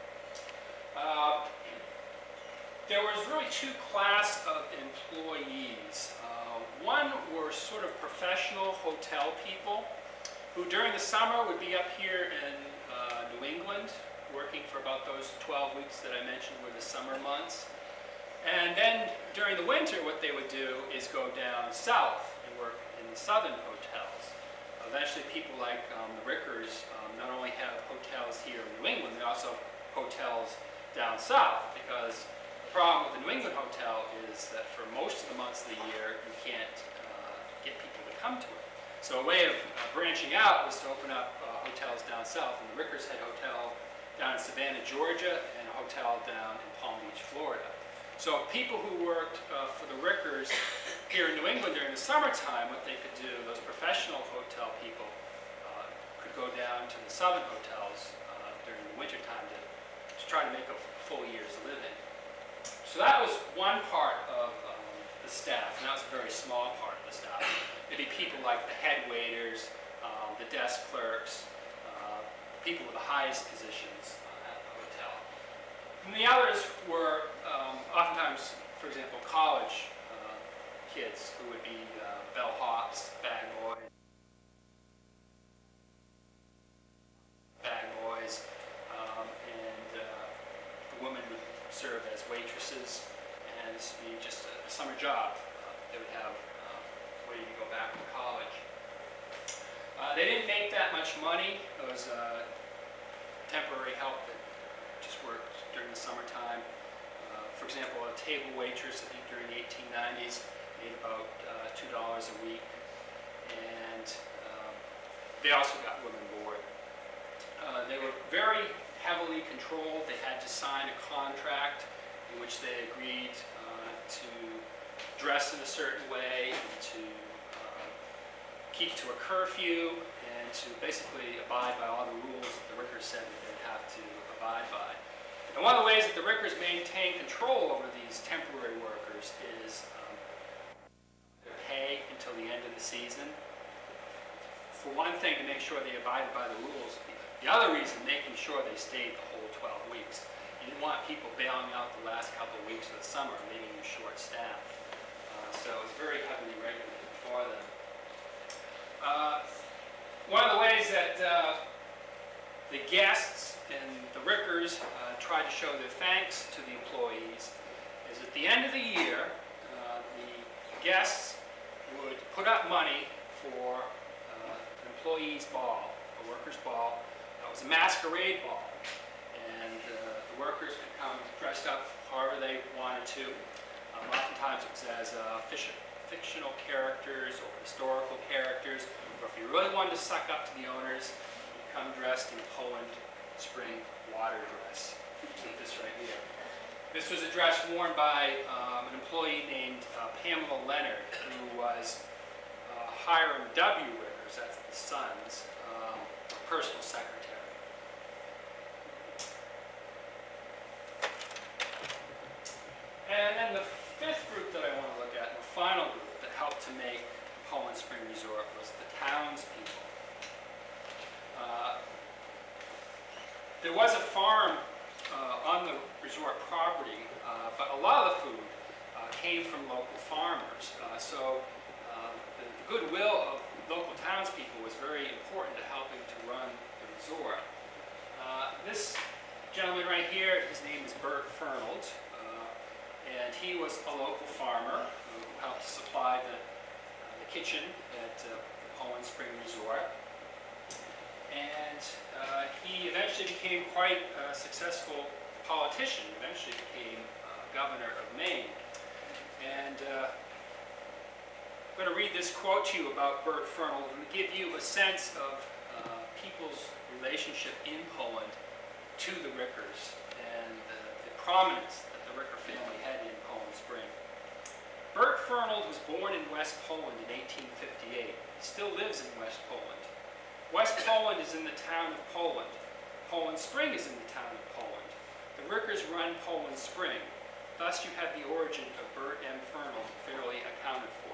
There was really two classes of employees. One were sort of professional hotel people who during the summer would be up here in New England working for about those 12 weeks that I mentioned were the summer months. And then during the winter, what they would do is go down south and work in the southern hotels. Eventually, people like the Rickers not only have hotels here in New England, they also have hotels down south, because the problem with the New England hotel is that for most of the months of the year, you can't get people to come to it. So a way of branching out was to open up hotels down south, and the Rickers had a hotel down in Savannah, Georgia, and a hotel down in Palm Beach, Florida. So people who worked for the Rickers here in New England during the summertime, what they could do, those professional hotel people could go down to the southern hotels during the wintertime to try to make a full year's living. So that was one part of the staff, and that was a very small part of the staff. It'd be people like the head waiters, the desk clerks, people with the highest positions at the hotel. And the others were oftentimes, for example, college kids who would be bellhops, bag boys, and the women would serve as waitresses, and this would be just a summer job. They would have waiting to go back to college. They didn't make that much money. It was temporary help that just worked during the summertime. For example, a table waitress, I think during the 1890s, made about $2 a week, and they also got room and board. They were very heavily controlled. They had to sign a contract in which they agreed to dress in a certain way, to keep to a curfew, and to basically abide by all the rules that the Rickers said that they'd have to abide by. And one of the ways that the Rickers maintain control over these temporary workers is their pay until the end of the season. For one thing, to make sure they abided by the rules. The other reason, making sure they stayed the whole 12 weeks. You didn't want people bailing out the last couple of weeks of the summer, leaving you short-staffed. So it was very heavily regulated for them. One of the ways that the guests and the Rickers tried to show their thanks to the employees is at the end of the year, the guests would put up money for an employee's ball, a worker's ball. It was a masquerade ball, and the workers could come dressed up however they wanted to. Oftentimes it was as fictional characters or historical characters, or if you really wanted to suck up to the owners, you come dressed in Poland spring water dress. Like this right here. This was a dress worn by an employee named Pamela Leonard, who was Hiram W. Rickers, that's the son's personal secretary. And then the fifth group that I want to look at, and the final group that helped to make Poland Spring Resort, was the townspeople. There was a farm on the resort property, but a lot of the food came from local farmers. So the goodwill of local townspeople was very important to helping to run the resort. This gentleman right here, his name is Bert Fernald, and he was a local farmer who helped supply the kitchen at the Poland Spring Resort. And he eventually became quite a successful politician, eventually became governor of Maine. And I'm going to read this quote to you about Bert Fernald and give you a sense of people's relationship in Poland to the Rickers and the prominence that the Ricker family had in Poland Spring. Bert Fernald was born in West Poland in 1858. He still lives in West Poland. West Poland is in the town of Poland. Poland Spring is in the town of Poland. The Rickers run Poland Spring. Thus you have the origin of Bert M. Fernald fairly accounted for.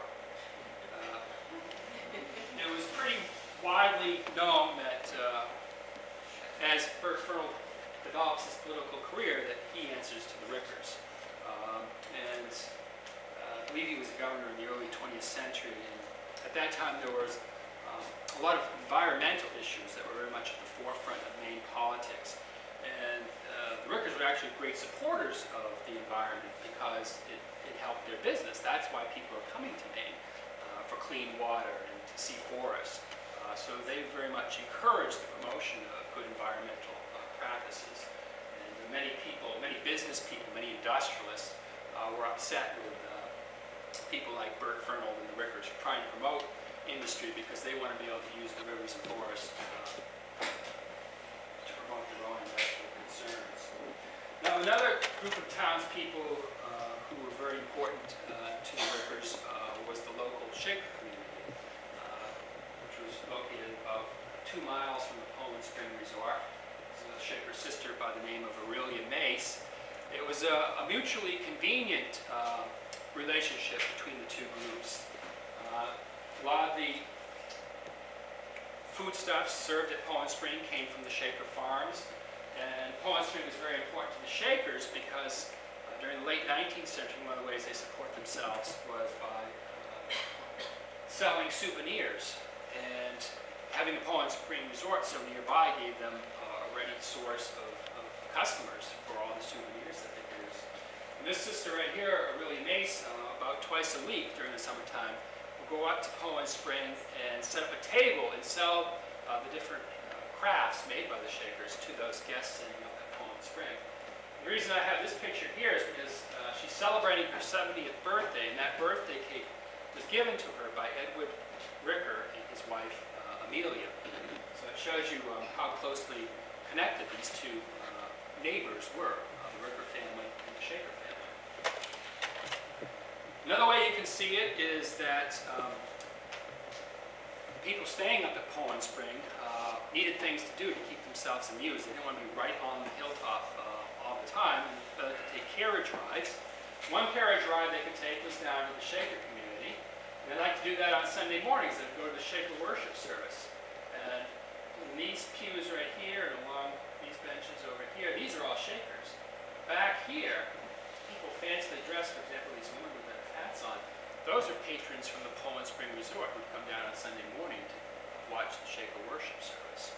It was pretty widely known that as Bert Fernald develops his political career, that he answers to the Rickers. I believe he was a governor in the early 20th century, and at that time there was a lot of environmental issues that were very much at the forefront of Maine politics. And the Rickers were actually great supporters of the environment because it helped their business. That's why people are coming to Maine, for clean water and to see forests. So they very much encouraged the promotion of good environmental practices. And many people, many business people, many industrialists were upset with people like Bert Fernald and the Rickers trying to promote industry because they want to be able to use the rivers and forests to promote their own industrial concerns. Now, another group of townspeople who were very important to the Rickers was the local Shaker community, which was located about 2 miles from the Poland Spring Resort. There's a Shaker sister by the name of Aurelia Mace. It was a mutually convenient relationship between the two groups. A lot of the foodstuffs served at Poland Spring came from the Shaker farms, and Poland Spring was very important to the Shakers because during the late 19th century, one of the ways they support themselves was by selling souvenirs, and having the Poland Spring Resort so nearby gave them a ready source of customers for all the souvenirs that they produce. And this sister right here, Aurelia Mace, about twice a week during the summertime, will go up to Poland Spring and set up a table and sell the different crafts made by the Shakers to those guests staying up at Poland Spring. The reason I have this picture here is because she's celebrating her 70th birthday, and that birthday cake was given to her by Edward Ricker and his wife Amelia. So it shows you how closely connected these two neighbors were, the Ricker family and the Shaker family. Another way you can see it is that people staying up at Poland Spring needed things to do to keep themselves amused. They didn't want to be right on the hilltop all the time, and to take carriage rides. One carriage ride they could take was down to the Shaker community, and they like to do that on Sunday mornings. They'd go to the Shaker worship service. And in these pews right here, and along these benches over here, these are all Shakers. Back here, people fancily dressed, for example, these women with their hats on, those are patrons from the Poland Spring Resort who come down on Sunday morning to watch the Shaker worship service.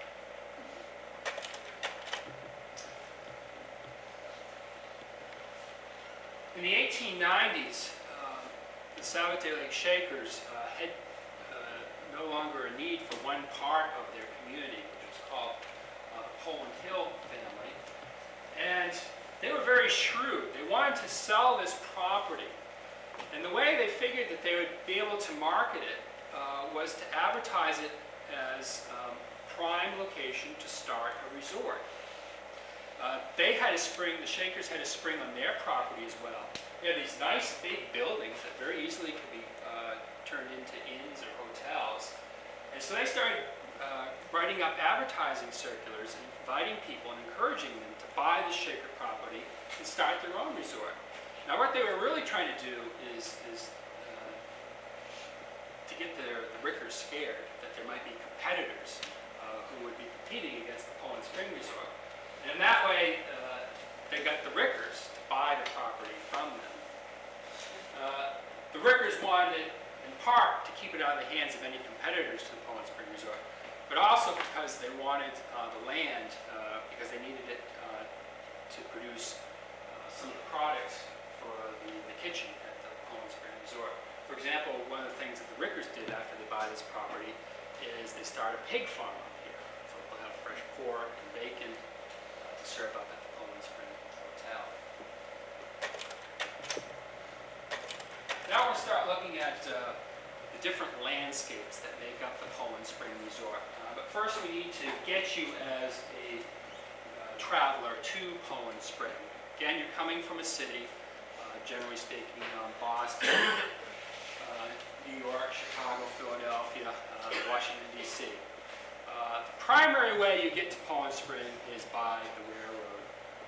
In the 1890s, the Saboté Lake Shakers had no longer a need for one part of their community, which was called the Poland Hill family. And they were very shrewd. They wanted to sell this property. And the way they figured that they would be able to market it was to advertise it as prime location to start a resort. They had a spring, the Shakers had a spring on their property as well. They had these nice big buildings that very easily could be turned into inns or hotels. And so they started writing up advertising circulars and inviting people and encouraging them to buy the Shaker property and start their own resort. Now what they were really trying to do is to get the Rickers scared that there might be competitors who would be competing against the Poland Spring Resort. And in that way, they got the Rickers to buy the property from them. The Rickers wanted, in part, to keep it out of the hands of any competitors to the Poland Spring Resort, but also because they wanted the land, because they needed it to produce some of the products for the kitchen at the Poland Spring Resort. For example, one of the things that the Rickers did after they buy this property is they start a pig farm up here. So they'll have fresh pork and bacon to serve up at the Poland Spring Hotel. Now we'll start looking at the different landscapes that make up the Poland Spring Resort. But first we need to get you as a traveler to Poland Spring. Again, you're coming from a city, generally speaking, Boston, New York, Chicago, Philadelphia, Washington, D.C. The primary way you get to Poland Spring is by the railroad.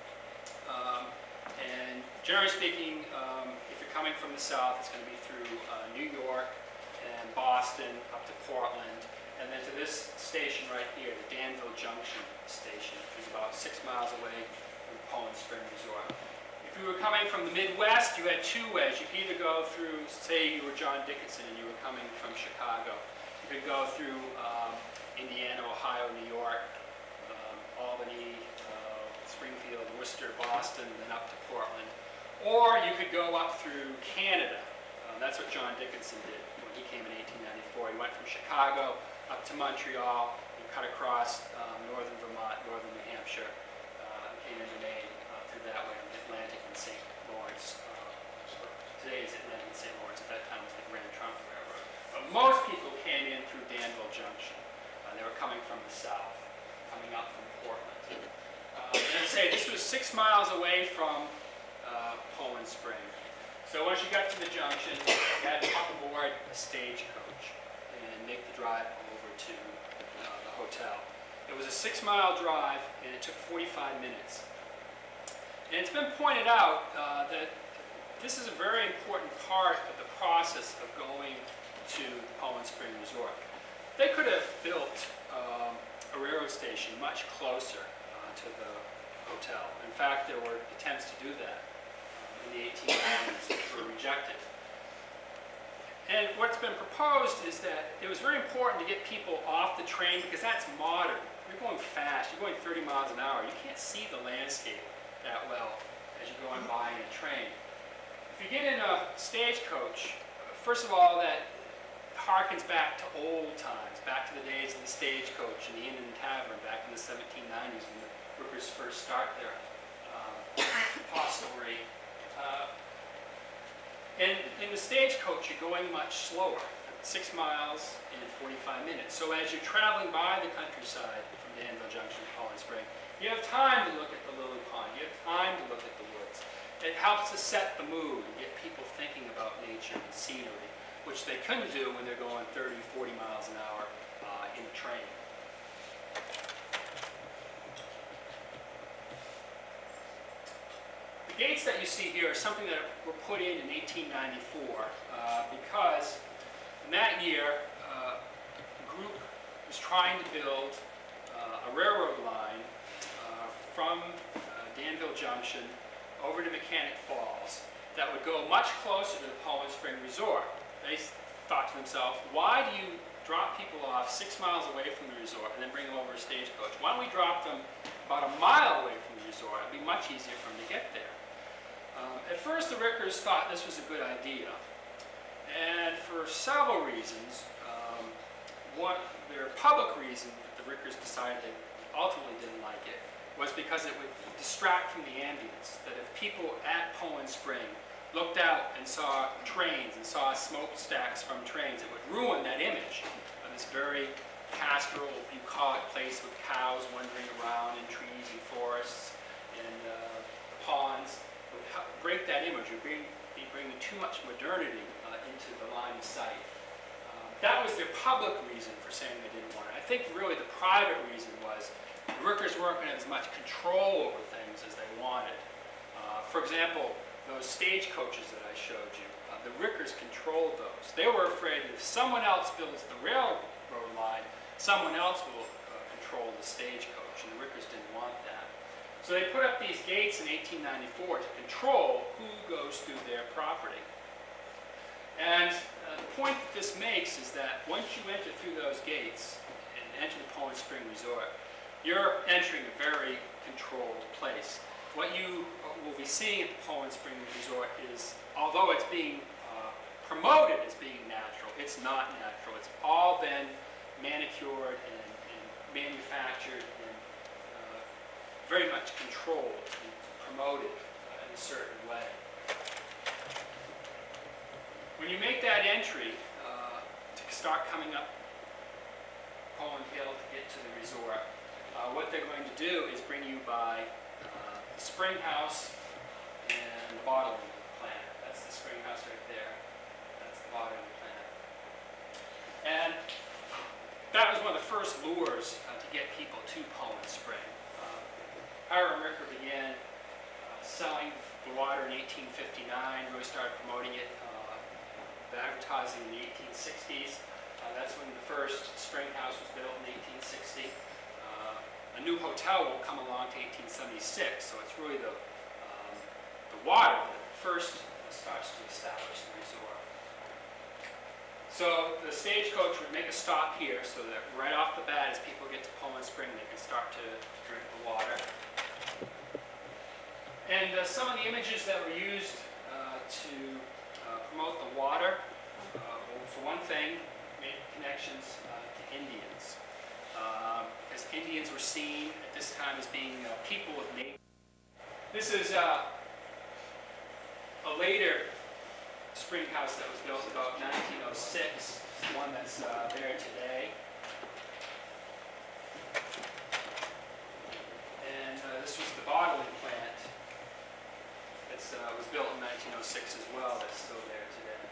And generally speaking, if you're coming from the south, it's going to be through New York and Boston up to Portland, and then to this station right here, the Danville Junction station, which is about 6 miles away from Poland Spring Resort. If you were coming from the Midwest, you had two ways. You could either go through, say you were John Dickinson and you were coming from Chicago. You could go through Indiana, Ohio, New York, Albany, Springfield, Worcester, Boston, and then up to Portland. Or you could go up through Canada. That's what John Dickinson did when he came in 1894. He went from Chicago up to Montreal, and cut across northern Vermont, northern New Hampshire, came into Maine through that way, the Atlantic and St. Lawrence. Today's Atlantic and St. Lawrence, at that time was the Grand Trunk Railroad. But most people came in through Danville Junction. They were coming from the south, coming up from Portland. And say this was 6 miles away from Poland Spring. So once you got to the junction, you had to hop aboard a stagecoach and make the drive over to the hotel. It was a 6-mile drive, and it took 45 minutes. And it's been pointed out that this is a very important part of the process of going to the Poland Spring Resort. They could have built a railroad station much closer to the hotel. In fact, there were attempts to do that in the 1890s, which were rejected. And what's been proposed is that it was very important to get people off the train, because that's modern. You're going fast, you're going 30 miles an hour. You can't see the landscape that well as you're going by in a train. If you get in a stagecoach, first of all, that harkens back to old times, back to the days of the stagecoach and the Inn and Tavern back in the 1790s when the workers first start their hostelry. And in the stagecoach, you're going much slower, 6 miles in 45 minutes. So as you're traveling by the countryside from Danville Junction to Poland Spring, you have time to look at the lily pond, you have time to look at the woods. It helps to set the mood and get people thinking about nature and scenery, which they couldn't do when they're going 30, 40 miles an hour in a train. The gates that you see here are something that were put in 1894 because in that year a group was trying to build a railroad line from Danville Junction over to Mechanic Falls that would go much closer to the Poland Spring Resort. They thought to themselves, why do you drop people off 6 miles away from the resort and then bring them over a stagecoach? Why don't we drop them about a mile away from the resort? It'd be much easier for them to get there. At first, the Rickers thought this was a good idea. And for several reasons, their public reason that the Rickers decided they ultimately didn't like it was because it would distract from the ambience. That if people at Poland Spring looked out and saw trains and saw smokestacks from trains, it would ruin that image of this very pastoral, bucolic place with cows wandering around in trees and forests and ponds. It would break that image. It would be bringing too much modernity into the line of sight. That was their public reason for saying they didn't want it. I think really the private reason was the Rickers weren't going to have as much control over things as they wanted. For example, those stagecoaches that I showed you, the Rickers controlled those. They were afraid that if someone else builds the railroad line, someone else will control the stagecoach, and the Rickers didn't want that. So they put up these gates in 1894 to control who goes through their property. And the point that this makes is that once you enter through those gates and enter the Poland Spring Resort, you're entering a very controlled place. What you will be seeing at the Poland Spring Resort is, although it's being promoted as being natural, it's not natural. It's all been manicured and manufactured and very much controlled and promoted in a certain way. When you make that entry to start coming up Poland Hill to get to the resort, what they're going to do is bring you by the spring house and the bottling plant. That's the spring house right there. That's the bottling plant. And that was one of the first lures to get people to Poland Spring. Hiram Ricker began selling the water in 1859, really started promoting it, advertising in the 1860s. That's when the first spring house was built in 1860. A new hotel won't come along to 1876, so it's really the water that first starts to establish the resort. So the stagecoach would make a stop here so that right off the bat, as people get to Poland Spring, they can start to drink the water. And some of the images that were used to promote the water, well, for one thing, made connections to Indians. Because Indians were seen at this time as being people of nature. This is a later spring house that was built about 1906. It's the one that's there today. And this was the bottling plant that was built in 1906 as well. That's still there today.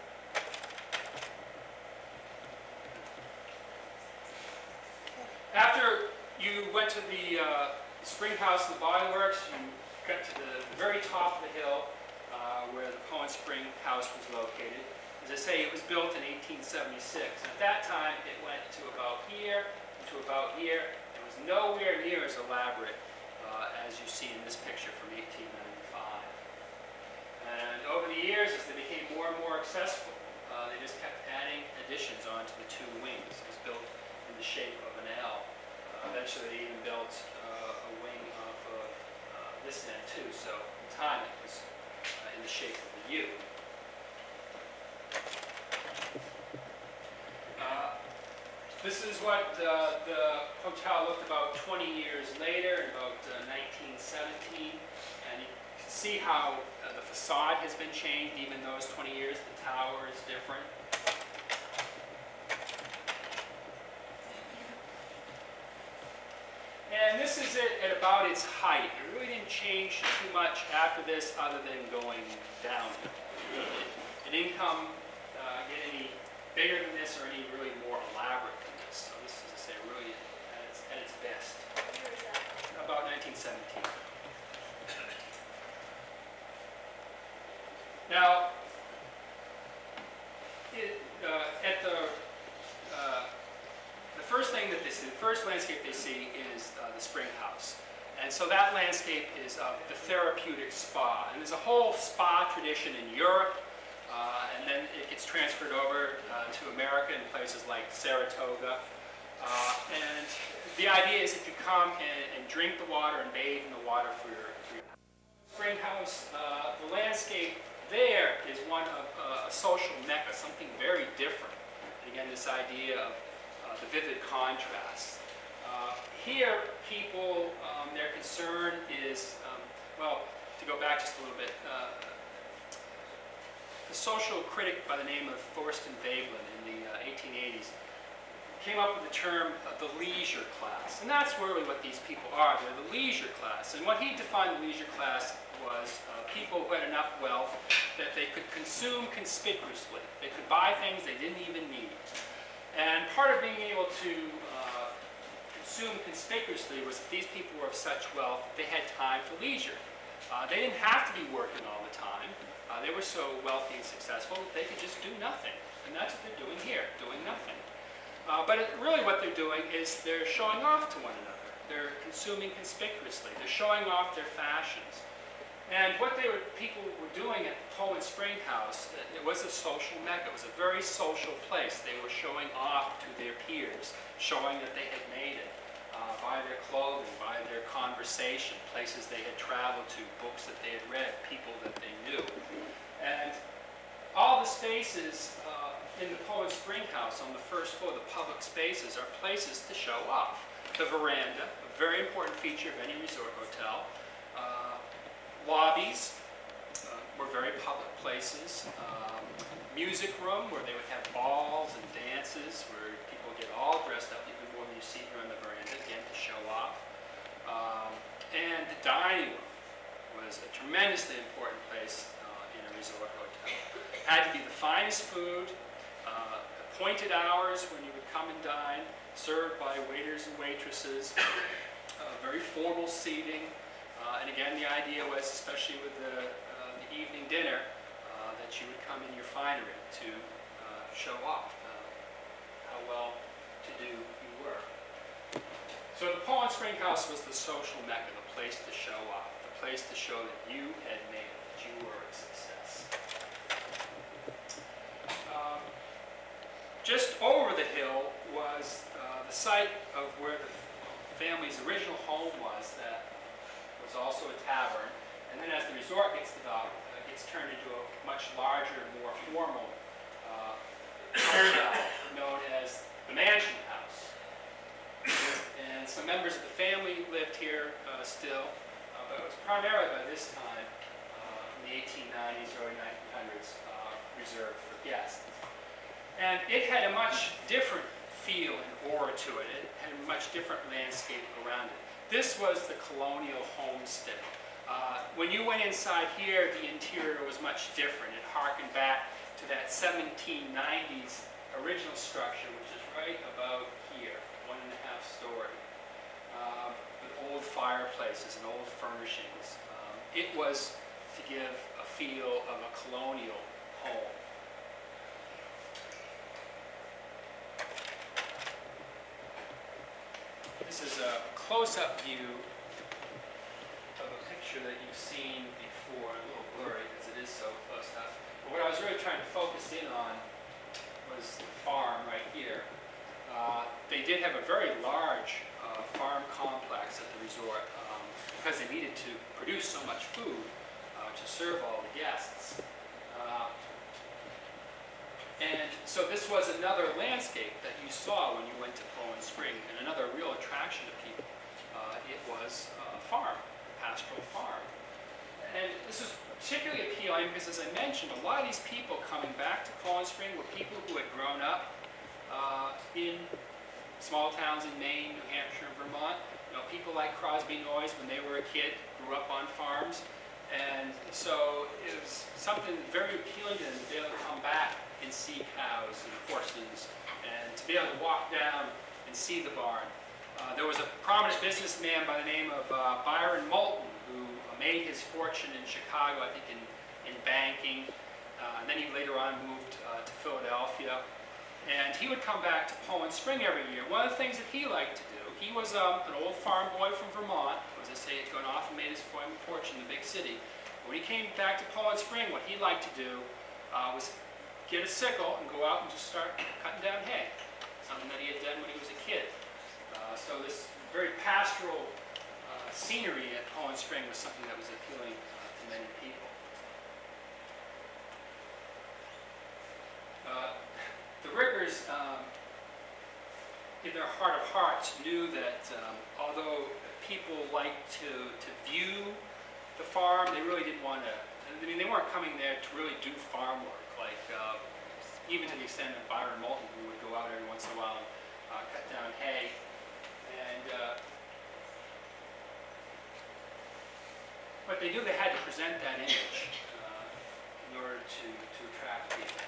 After you went to the spring house and the bottling works, you got to the very top of the hill where the Poland Spring House was located. As I say, it was built in 1876. At that time, it went to about here, and to about here. It was nowhere near as elaborate as you see in this picture from 1895. And over the years, as they became more and more accessible, they just kept adding additions onto the two wings. It was built in the shape of an L. Eventually, they even built a wing off of this end too. So, in time, it was in the shape of a U. This is what the hotel looked about 20 years later, in about 1917. And you can see how the facade has been changed even those 20 years. The tower is different. And this is it at about its height. It really didn't change too much after this other than going down. It didn't come get any bigger than this or any really more elaborate than this. So this is, I say, really at its best. Where is that? About 1917. Now, at the first thing that they see, the first landscape they see is the spring house. And so that landscape is the therapeutic spa. And there's a whole spa tradition in Europe, and then it gets transferred over to America in places like Saratoga. And the idea is that you come and drink the water and bathe in the water for your spring house. The landscape there is one of a social mecca, something very different. And again, this idea of the vivid contrast. Here, people, their concern is, well, to go back just a little bit, the social critic by the name of Thorsten Veblen in the 1880s came up with the term the leisure class. And that's really what these people are. They're the leisure class. And what he defined the leisure class was people who had enough wealth that they could consume conspicuously. They could buy things they didn't even need. And part of being able to consume conspicuously was that these people were of such wealth that they had time for leisure. They didn't have to be working all the time. They were so wealthy and successful that they could just do nothing. And that's what they're doing here, doing nothing. But really what they're doing is they're showing off to one another. They're consuming conspicuously. They're showing off their fashions. And what people were doing at the Poland Spring House, it was a social mecca. It was a very social place. They were showing off to their peers, showing that they had made it by their clothing, by their conversation, places they had traveled to, books that they had read, people that they knew. And all the spaces in the Poland Spring House on the first floor, the public spaces, are places to show off. The veranda, a very important feature of any resort hotel. Lobbies were very public places. Music room, where they would have balls and dances, where people get all dressed up, even more than you see here on the veranda, again, to show off. And the dining room was a tremendously important place in a resort hotel. It had to be the finest food, appointed hours when you would come and dine, served by waiters and waitresses, very formal seating. And again, the idea was, especially with the evening dinner, that you would come in your finery to show off how well-to-do you were. So the Poland Spring House was the social mecca, the place to show off, the place to show that you had made it, that you were a success. Just over the hill was the site of where the family's original home was, that was also a tavern. And then as the resort gets developed, it gets turned into a much larger, more formal hotel known as the Mansion House. And some members of the family lived here still, but it was primarily by this time, in the 1890s, early 1900s, reserved for guests. And it had a much different feel and aura to it. It had a much different landscape around it. This was the colonial homestead. When you went inside here, the interior was much different. It harkened back to that 1790s original structure, which is right about here, 1.5 story, with old fireplaces and old furnishings. It was to give a feel of a colonial home. This is a close-up view of a picture that you've seen before, a little blurry because it is so close up. But what I was really trying to focus in on was the farm right here. They did have a very large farm complex at the resort because they needed to produce so much food to serve all the guests. And so this was another landscape that you saw when you went to Poland Spring, and another real attraction to people. It was a farm, a pastoral farm. And this was particularly appealing because, as I mentioned, a lot of these people coming back to Poland Spring were people who had grown up in small towns in Maine, New Hampshire, and Vermont. You know, people like Crosby Noyes, when they were a kid, grew up on farms. And so it was something very appealing to them to be able to come back and see cows and horses, and to be able to walk down and see the barn. There was a prominent businessman by the name of Byron Moulton, who made his fortune in Chicago, I think in banking. And then he later on moved to Philadelphia. And he would come back to Poland Spring every year. One of the things that he liked to do, he was an old farm boy from Vermont, who, as I say, had gone off and made his fortune in the big city. When he came back to Poland Spring, what he liked to do was get a sickle and go out and just start cutting down hay, something that he had done when he was a kid. So this very pastoral scenery at Poland Spring was something that was appealing to many people. The Rickers, in their heart of hearts, knew that although people liked to view the farm, they really didn't want to, I mean, they weren't coming there to really do farm work, like even to the extent that Byron Moulton, who would go out every once in a while and cut down hay. And but they knew they had to present that image in order to attract people.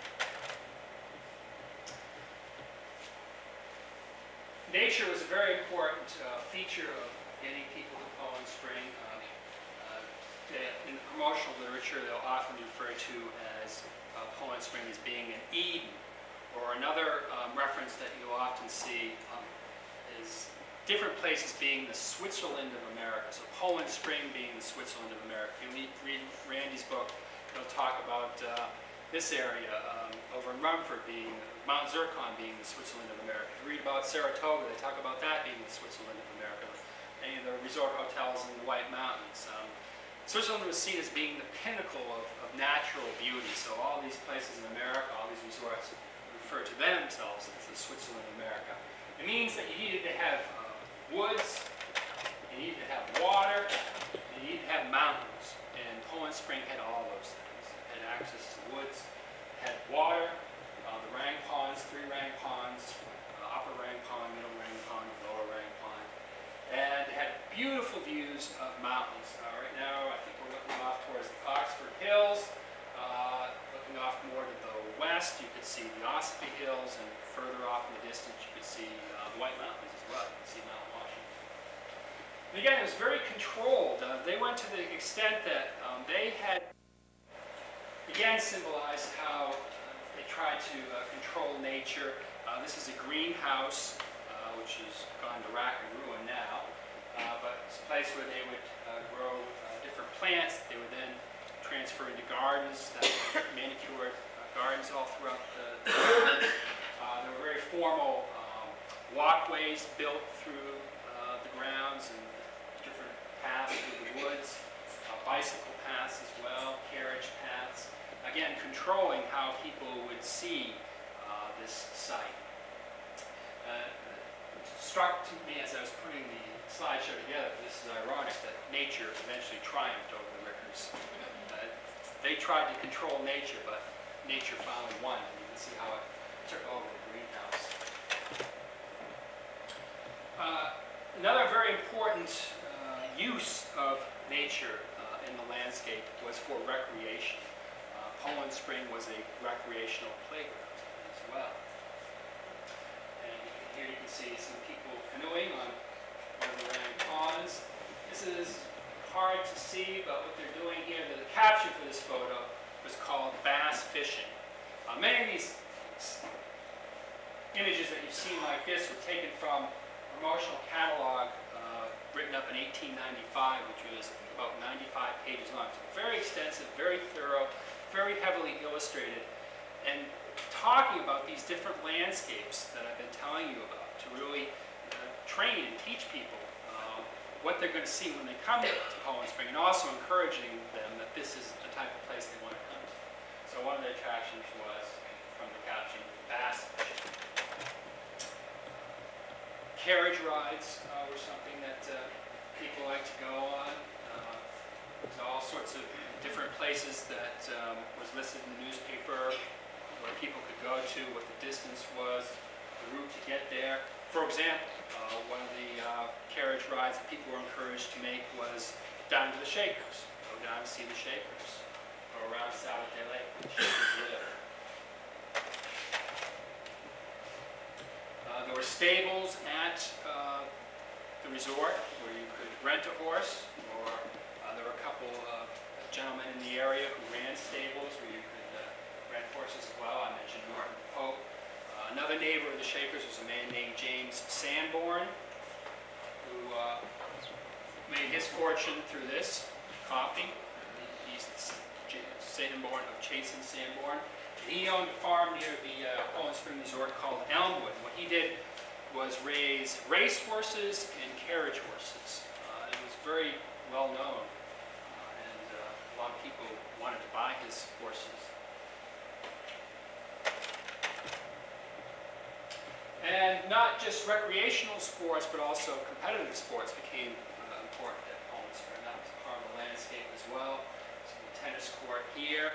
Nature was a very important feature of getting people to Poland Spring. In the promotional literature, they'll often refer to as Poland Spring as being an Eden, or another reference that you'll often see is different places being the Switzerland of America. So Poland Spring being the Switzerland of America. If you read Randy's book, he'll talk about this area over in Rumford being, Mount Zircon being the Switzerland of America. If you read about Saratoga, they talk about that being the Switzerland of America. Any of the resort hotels in the White Mountains. Switzerland was seen as being the pinnacle of natural beauty. So all these places in America, all these resorts refer to themselves as the Switzerland of America. It means that you needed to have woods, you needed to have water, and you needed to have mountains. And Poland Spring had all those things. It had access to woods, it had water, the Rang Ponds, 3 Rang Ponds, Upper Rang Pond, Middle Rang Pond, Lower Rang Pond. And it had beautiful views of mountains. Right now, I think we're looking off towards the Oxford Hills. Looking off more to the west, you could see the Ossipee Hills, and further off in the distance, you could see the White Mountains as well. You can see Mount Washington. And again, it was very controlled. They went to the extent that they had, again, symbolized how they tried to control nature. This is a greenhouse, which has gone to rack and ruin now, but it's a place where they would grow different plants that they would then transfer into gardens, that were manicured gardens all throughout the garden. There were very formal walkways built through the grounds and different paths through the woods. bicycle paths as well, carriage paths. Again, controlling how people would see this site. It struck to me as I was putting the slideshow together, this is ironic, that nature eventually triumphed over the Rickers. They tried to control nature, but nature finally won. And you can see how it took over the greenhouse. Another very important use of nature in the landscape was for recreation. Poland Spring was a recreational playground as well. And here you can see some people canoeing on one of the round ponds. This is hard to see, but what they're doing here, the caption for this photo was called bass fishing. Many of these images that you've seen like this were taken from a promotional catalog written up in 1895, which was about 95 pages long. So very extensive, very thorough, very heavily illustrated, and talking about these different landscapes that I've been telling you about to really train and teach people what they're going to see when they come to Poland Spring, and also encouraging them that this is the type of place they want to come to. So one of the attractions was, from the caption, bass fishing. Carriage rides were something that people like to go on. There's all sorts of different places that was listed in the newspaper where people could go to, what the distance was, the route to get there. For example, one of the carriage rides that people were encouraged to make was down to the Shakers. Go down and see the Shakers. Go around Saturday Lake, where the Shakers live. There were stables at the resort where you could rent a horse, or there were a couple of gentlemen in the area who ran stables where you could rent horses as well. I mentioned Norton Pope. Another neighbor of the Shakers was a man named James Sanborn, who made his fortune through this coffee. He's Sanborn of Chase and Sanborn. He owned a farm near the Poland Spring Resort called Elmwood. What he did was raise race horses and carriage horses. It was very well known, and a lot of people wanted to buy his horses. And not just recreational sports, but also competitive sports became important at Poland Spring. That was part of the landscape as well. So the tennis court here.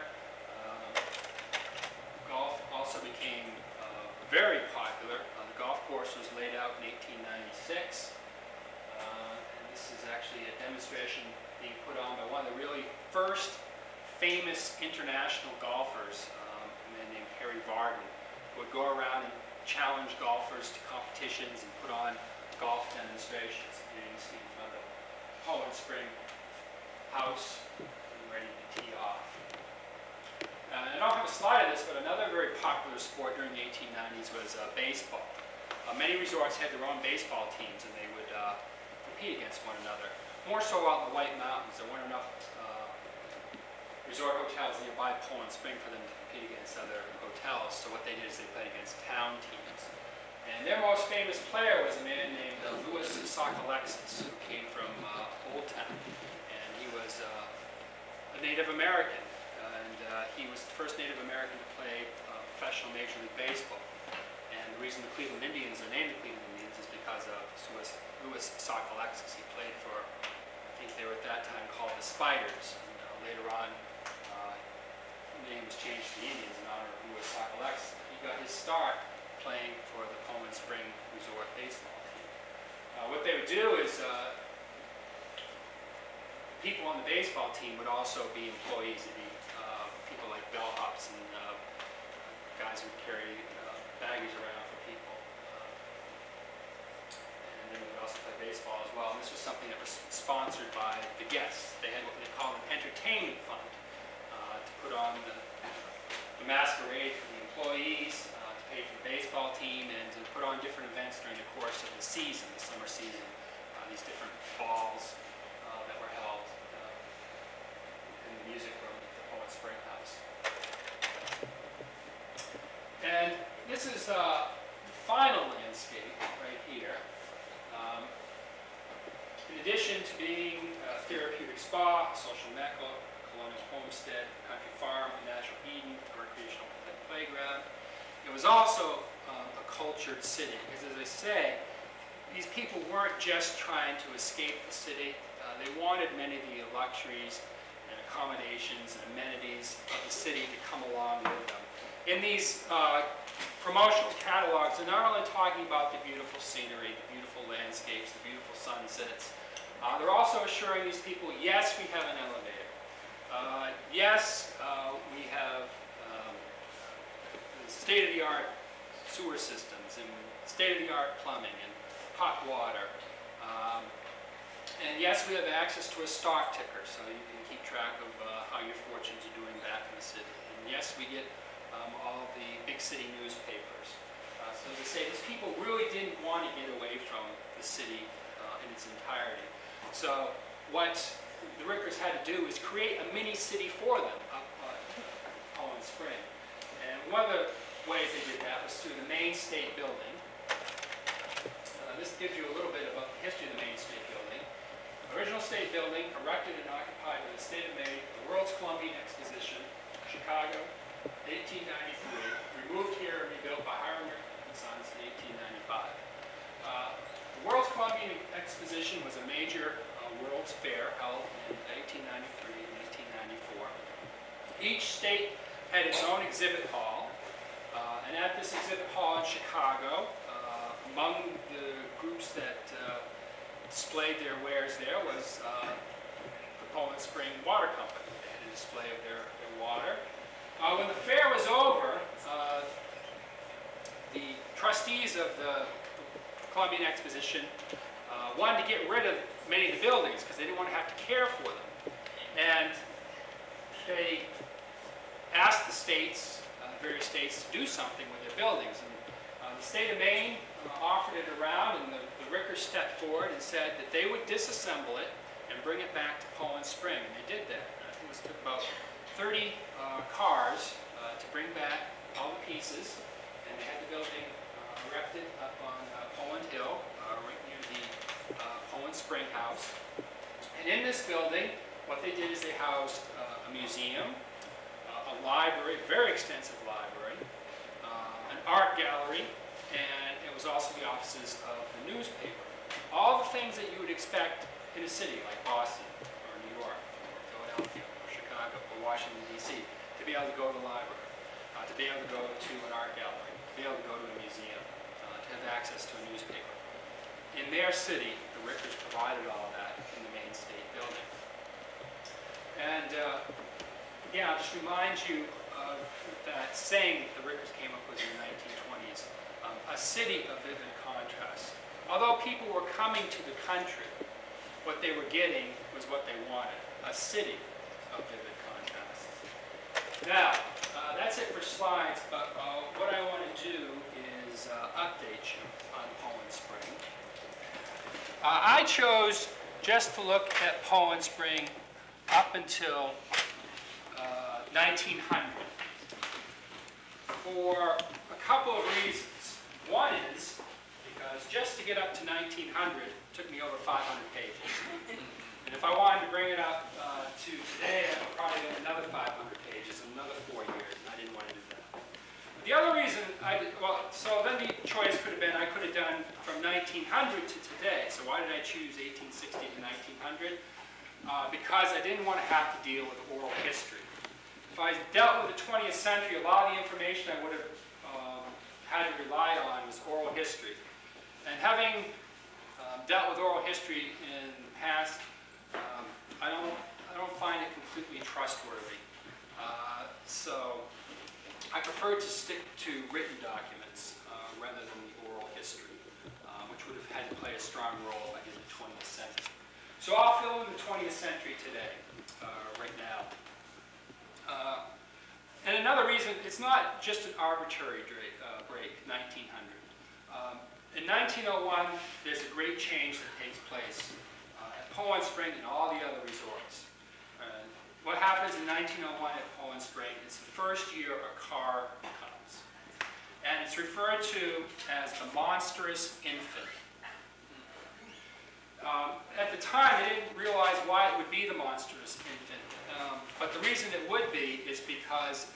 Golf also became very popular. The golf course was laid out in 1896. And this is actually a demonstration being put on by one of the really first famous international golfers, a man named Harry Varden, who would go around and challenge golfers to competitions and put on golf demonstrations. Here you can see in front of the Poland Spring house, ready to tee off. I don't have a slide of this, but another very popular sport during the 1890s was baseball. Many resorts had their own baseball teams, and they would compete against one another. More so out in the White Mountains. There weren't enough resort hotels nearby Poland Spring for them to compete against other hotels, so what they did is they played against town teams. And their most famous player was a man named Louis Sokolexis, who came from Old Town, and he was a Native American. He was the first Native American to play professional Major League Baseball. And the reason the Cleveland Indians are named the Cleveland Indians is because of Louis Sokolexis. He played for, I think they were at that time called the Spiders. And later on, the name was changed to the Indians in honor of Louis Sokolexis. He got his start playing for the Poland Spring Resort baseball team. What they would do is people on the baseball team would also be employees. They'd be people like bellhops and guys who would carry baggage around for people. And then they would also play baseball as well. And this was something that was sponsored by the guests. They had what they called an entertainment fund to put on the masquerade for the employees, to pay for the baseball team, and to put on different events during the course of the season, the summer season. These different balls that were held in the music room at the Poland Spring House. And this is the final landscape right here. In addition to being a therapeutic community spa, a social mecca, a colonial homestead, a country farm, a natural Eden, a recreational playground. It was also a cultured city, because as I say, these people weren't just trying to escape the city. They wanted many of the luxuries and accommodations and amenities of the city to come along with them. In these promotional catalogs, they're not only talking about the beautiful scenery, the beautiful landscapes, the beautiful sunsets, they're also assuring these people, yes, we have an elevator. Yes, we have state-of-the-art sewer systems and state-of-the-art plumbing and hot water. And yes, we have access to a stock ticker, so you can keep track of how your fortunes are doing back in the city. And yes, we get all the big city newspapers. So they say these people really didn't want to get away from the city in its entirety. So what the Rickers had to do is create a mini city for them up Poland Spring. And one of the ways they did that was through the main state building. This gives you a little bit about the history of the main state building. Original state building, erected and occupied by the state of Maine, the World's Columbian Exposition, Chicago, 1893. Removed here and rebuilt by Hiram and Sons in 1895. The World's Columbian Exposition was a major World's Fair held in 1893 and 1894. Each state had its own exhibit hall, and at this exhibit hall in Chicago, among the groups that displayed their wares there was the Poland Spring Water Company. They had a display of their water. When the fair was over, the trustees of the Columbian Exposition wanted to get rid of many of the buildings because they didn't want to have to care for them. And they asked the states, various states, to do something with their buildings. And the state of Maine offered it around, and the Rickers stepped forward and said that they would disassemble it and bring it back to Poland Spring. And they did that. I think it took about 30 cars to bring back all the pieces, and they had the building erected up on Poland Hill, right near the Poland Spring House. And in this building, what they did is they housed a museum, a library, a very extensive library, an art gallery, and it was also the offices of the newspaper. All the things that you would expect in a city like Boston or New York or Philadelphia or Chicago or Washington, D.C. to be able to go to the library, to be able to go to an art gallery, to be able to go to a museum, to have access to a newspaper. In their city, the Rickers provided all that in the main state building. And again, I'll just remind you of that saying that the Rickers came up with in the 1920s, a city of vivid contrast. Although people were coming to the country, what they were getting was what they wanted, a city of vivid contrast. Now, that's it for slides, but what I want to do is update you on Poland Spring. I chose just to look at Poland Spring up until 1900 for a couple of reasons. One is because just to get up to 1900 took me over 500 pages. And if I wanted to bring it up to today, I would probably get another 500 pages in another 4 years, and I didn't want to do that. The other reason I did, well, so then the choice could have been I could have done from 1900 to today. So why did I choose 1860 to 1900? Because I didn't want to have to deal with oral history. If I dealt with the 20th century, a lot of the information I would have had to rely on was oral history. And having dealt with oral history in the past, I don't find it completely trustworthy. So I prefer to stick to written documents rather than the oral history, which would have had to play a strong role in the 20th century. So I'll fill in the 20th century today, right now. And another reason, it's not just an arbitrary break, 1900. In 1901, there's a great change that takes place at Poland Spring and all the other resorts. What happens in 1901 at Poland Spring is the first year a car comes. And it's referred to as the monstrous infant. At the time, they didn't realize why it would be the monstrous infant. But the reason it would be is because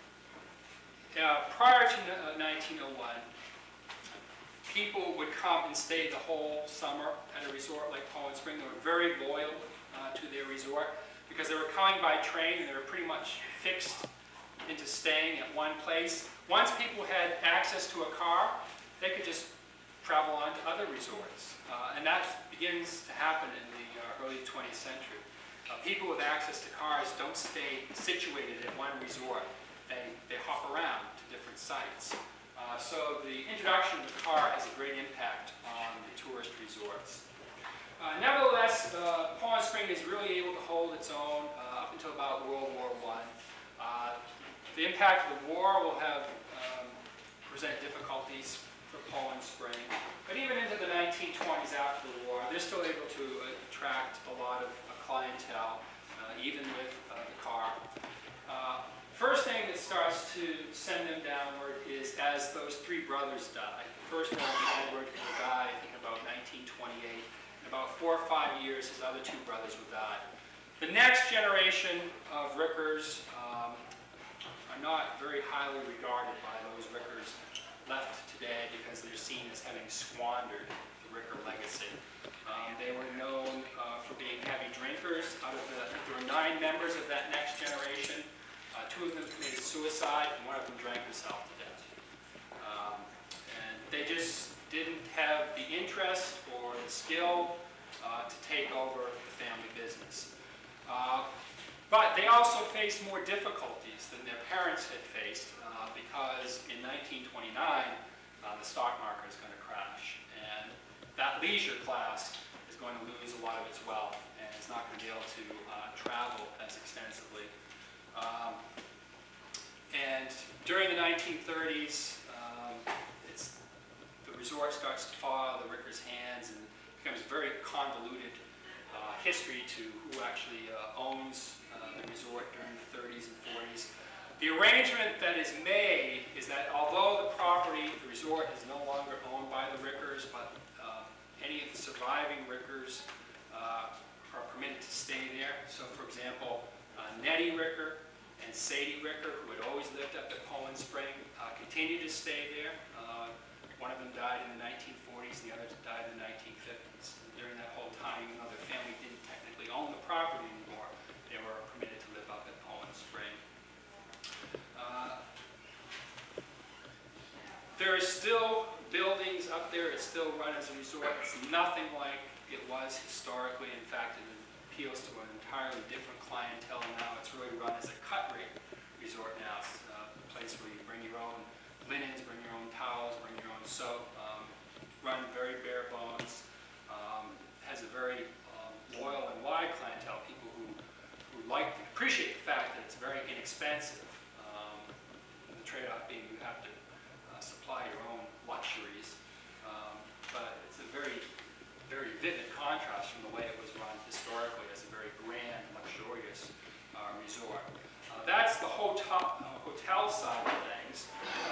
prior to 1901, people would come and stay the whole summer at a resort like Poland Spring. They were very loyal to their resort because they were coming by train and they were pretty much fixed into staying at one place. Once people had access to a car, they could just travel on to other resorts. And that begins to happen in the early 20th century. People with access to cars don't stay situated at one resort. They hop around to different sites. So the introduction of the car has a great impact on the tourist resorts. Nevertheless, Poland Spring is really able to hold its own up until about World War I. The impact of the war will have present difficulties for Poland Spring, but even into the 1920s after the war, they're still able to attract a lot of clientele, even with the car. First thing that starts to send them downward is as those three brothers die. The first one, Margaret, will die, I think, about 1928. In about 4 or 5 years, his other two brothers will die. The next generation of Rickers are not very highly regarded by those Rickers left today because they're seen as having squandered the Ricker legacy. They were known for being heavy drinkers. Out of there were 9 members of that next generation. 2 of them committed suicide, and 1 of them drank himself to death. And they just didn't have the interest or the skill to take over the family business. But they also faced more difficulties than their parents had faced because in 1929, the stock market is going to crash. And that leisure class is going to lose a lot of its wealth, and it's not going to be able to travel as extensively. And during the 1930s, the resort starts to fall out of the Rickers' hands and becomes a very convoluted history to who actually owns the resort during the 30s and 40s. The arrangement that is made is that although the property, the resort, is no longer owned by the Rickers, but any of the surviving Rickers are permitted to stay there. So, for example, Nettie Ricker and Sadie Ricker, who had always lived up at Poland Spring, continued to stay there. One of them died in the 1940s, the other died in the 1950s. And during that whole time, even though their family didn't technically own the property anymore, they were permitted to live up at Poland Spring. There are still buildings up there. It's still run as a resort. It's nothing like it was historically. In fact, it appeals to an entirely different clientele now. It's really run as a cut-rate resort now. It's a place where you bring your own linens, bring your own towels, bring your own soap. Run very bare bones. Has a very loyal and wide clientele. People who appreciate the fact that it's very inexpensive. The trade-off being you have to supply your own luxuries. But it's a very, very vivid contrast from the way it was run historically as a very grand, luxurious resort. That's the hotel side of things.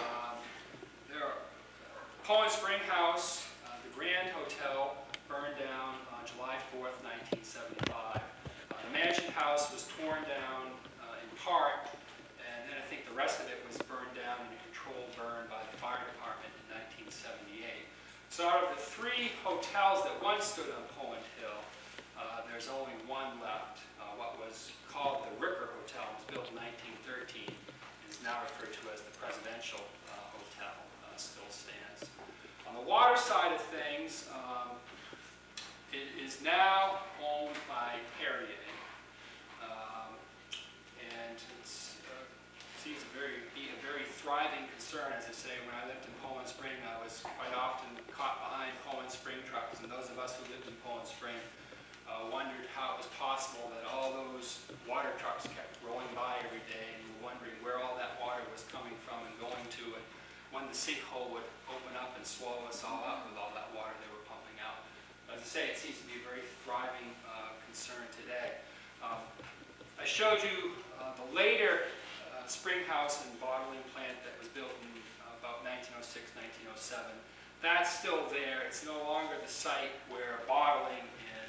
Poland Spring House, the Grand Hotel, burned down on July 4th, 1975. The Mansion House was torn down in part, and then I think the rest of it was burned down in a controlled burn by the fire department in 1978. So out of the 3 hotels that once stood on Poland Hill, there's only one left. What was called the Ricker Hotel, was built in 1913, and is now referred to as the Presidential Hotel, still stands. On the water side of things, it is now owned by Perrier, and it seems to be a very thriving concern. As I say, when I lived in Poland Spring, I was quite often caught behind Poland Spring trucks, and those of us who lived in Poland Spring wondered how it was possible that all those water trucks kept rolling by every day, and we were wondering where all that water was coming from and going to, and when the sinkhole would open up and swallow us all up with all that water they were pumping out. As I say, it seems to be a very thriving concern today. I showed you the later spring house and bottling plant that was built in about 1906, 1907. That's still there. It's no longer the site where bottling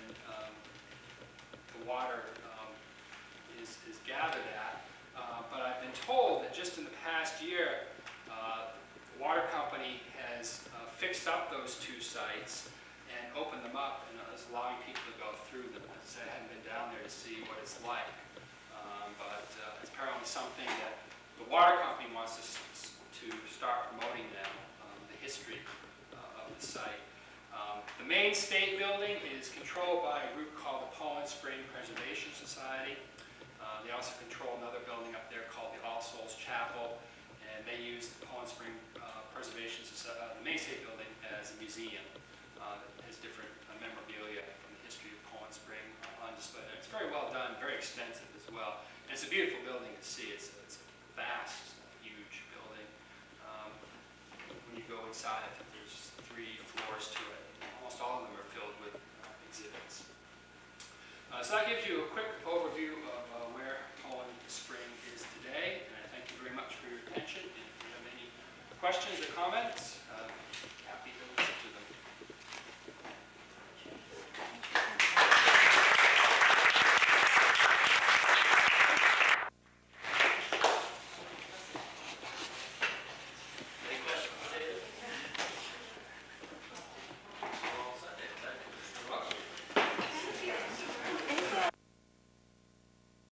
the water is gathered at. But I've been told that just in the past year, the water company has fixed up those two sites and opened them up and is allowing people to go through them. As I said, I haven't been down there to see what it's like, but it's apparently something that the water company wants us to start promoting now, the history of the site. The main state building is controlled by a group called the Poland Spring Preservation Society. They also control another building up there called the All Souls Chapel, and they use the Poland Spring Preservation Society, the main state building, as a museum that has different memorabilia from the history of Poland Spring on display. And it's very well done, very extensive as well. And it's a beautiful building to see. It's a vast, huge building. When you go inside, I think there's 3 floors to it. Almost all of them are filled with exhibits. So that gives you a quick overview of where Poland Spring is today. And I thank you very much for your attention. If you have any questions or comments,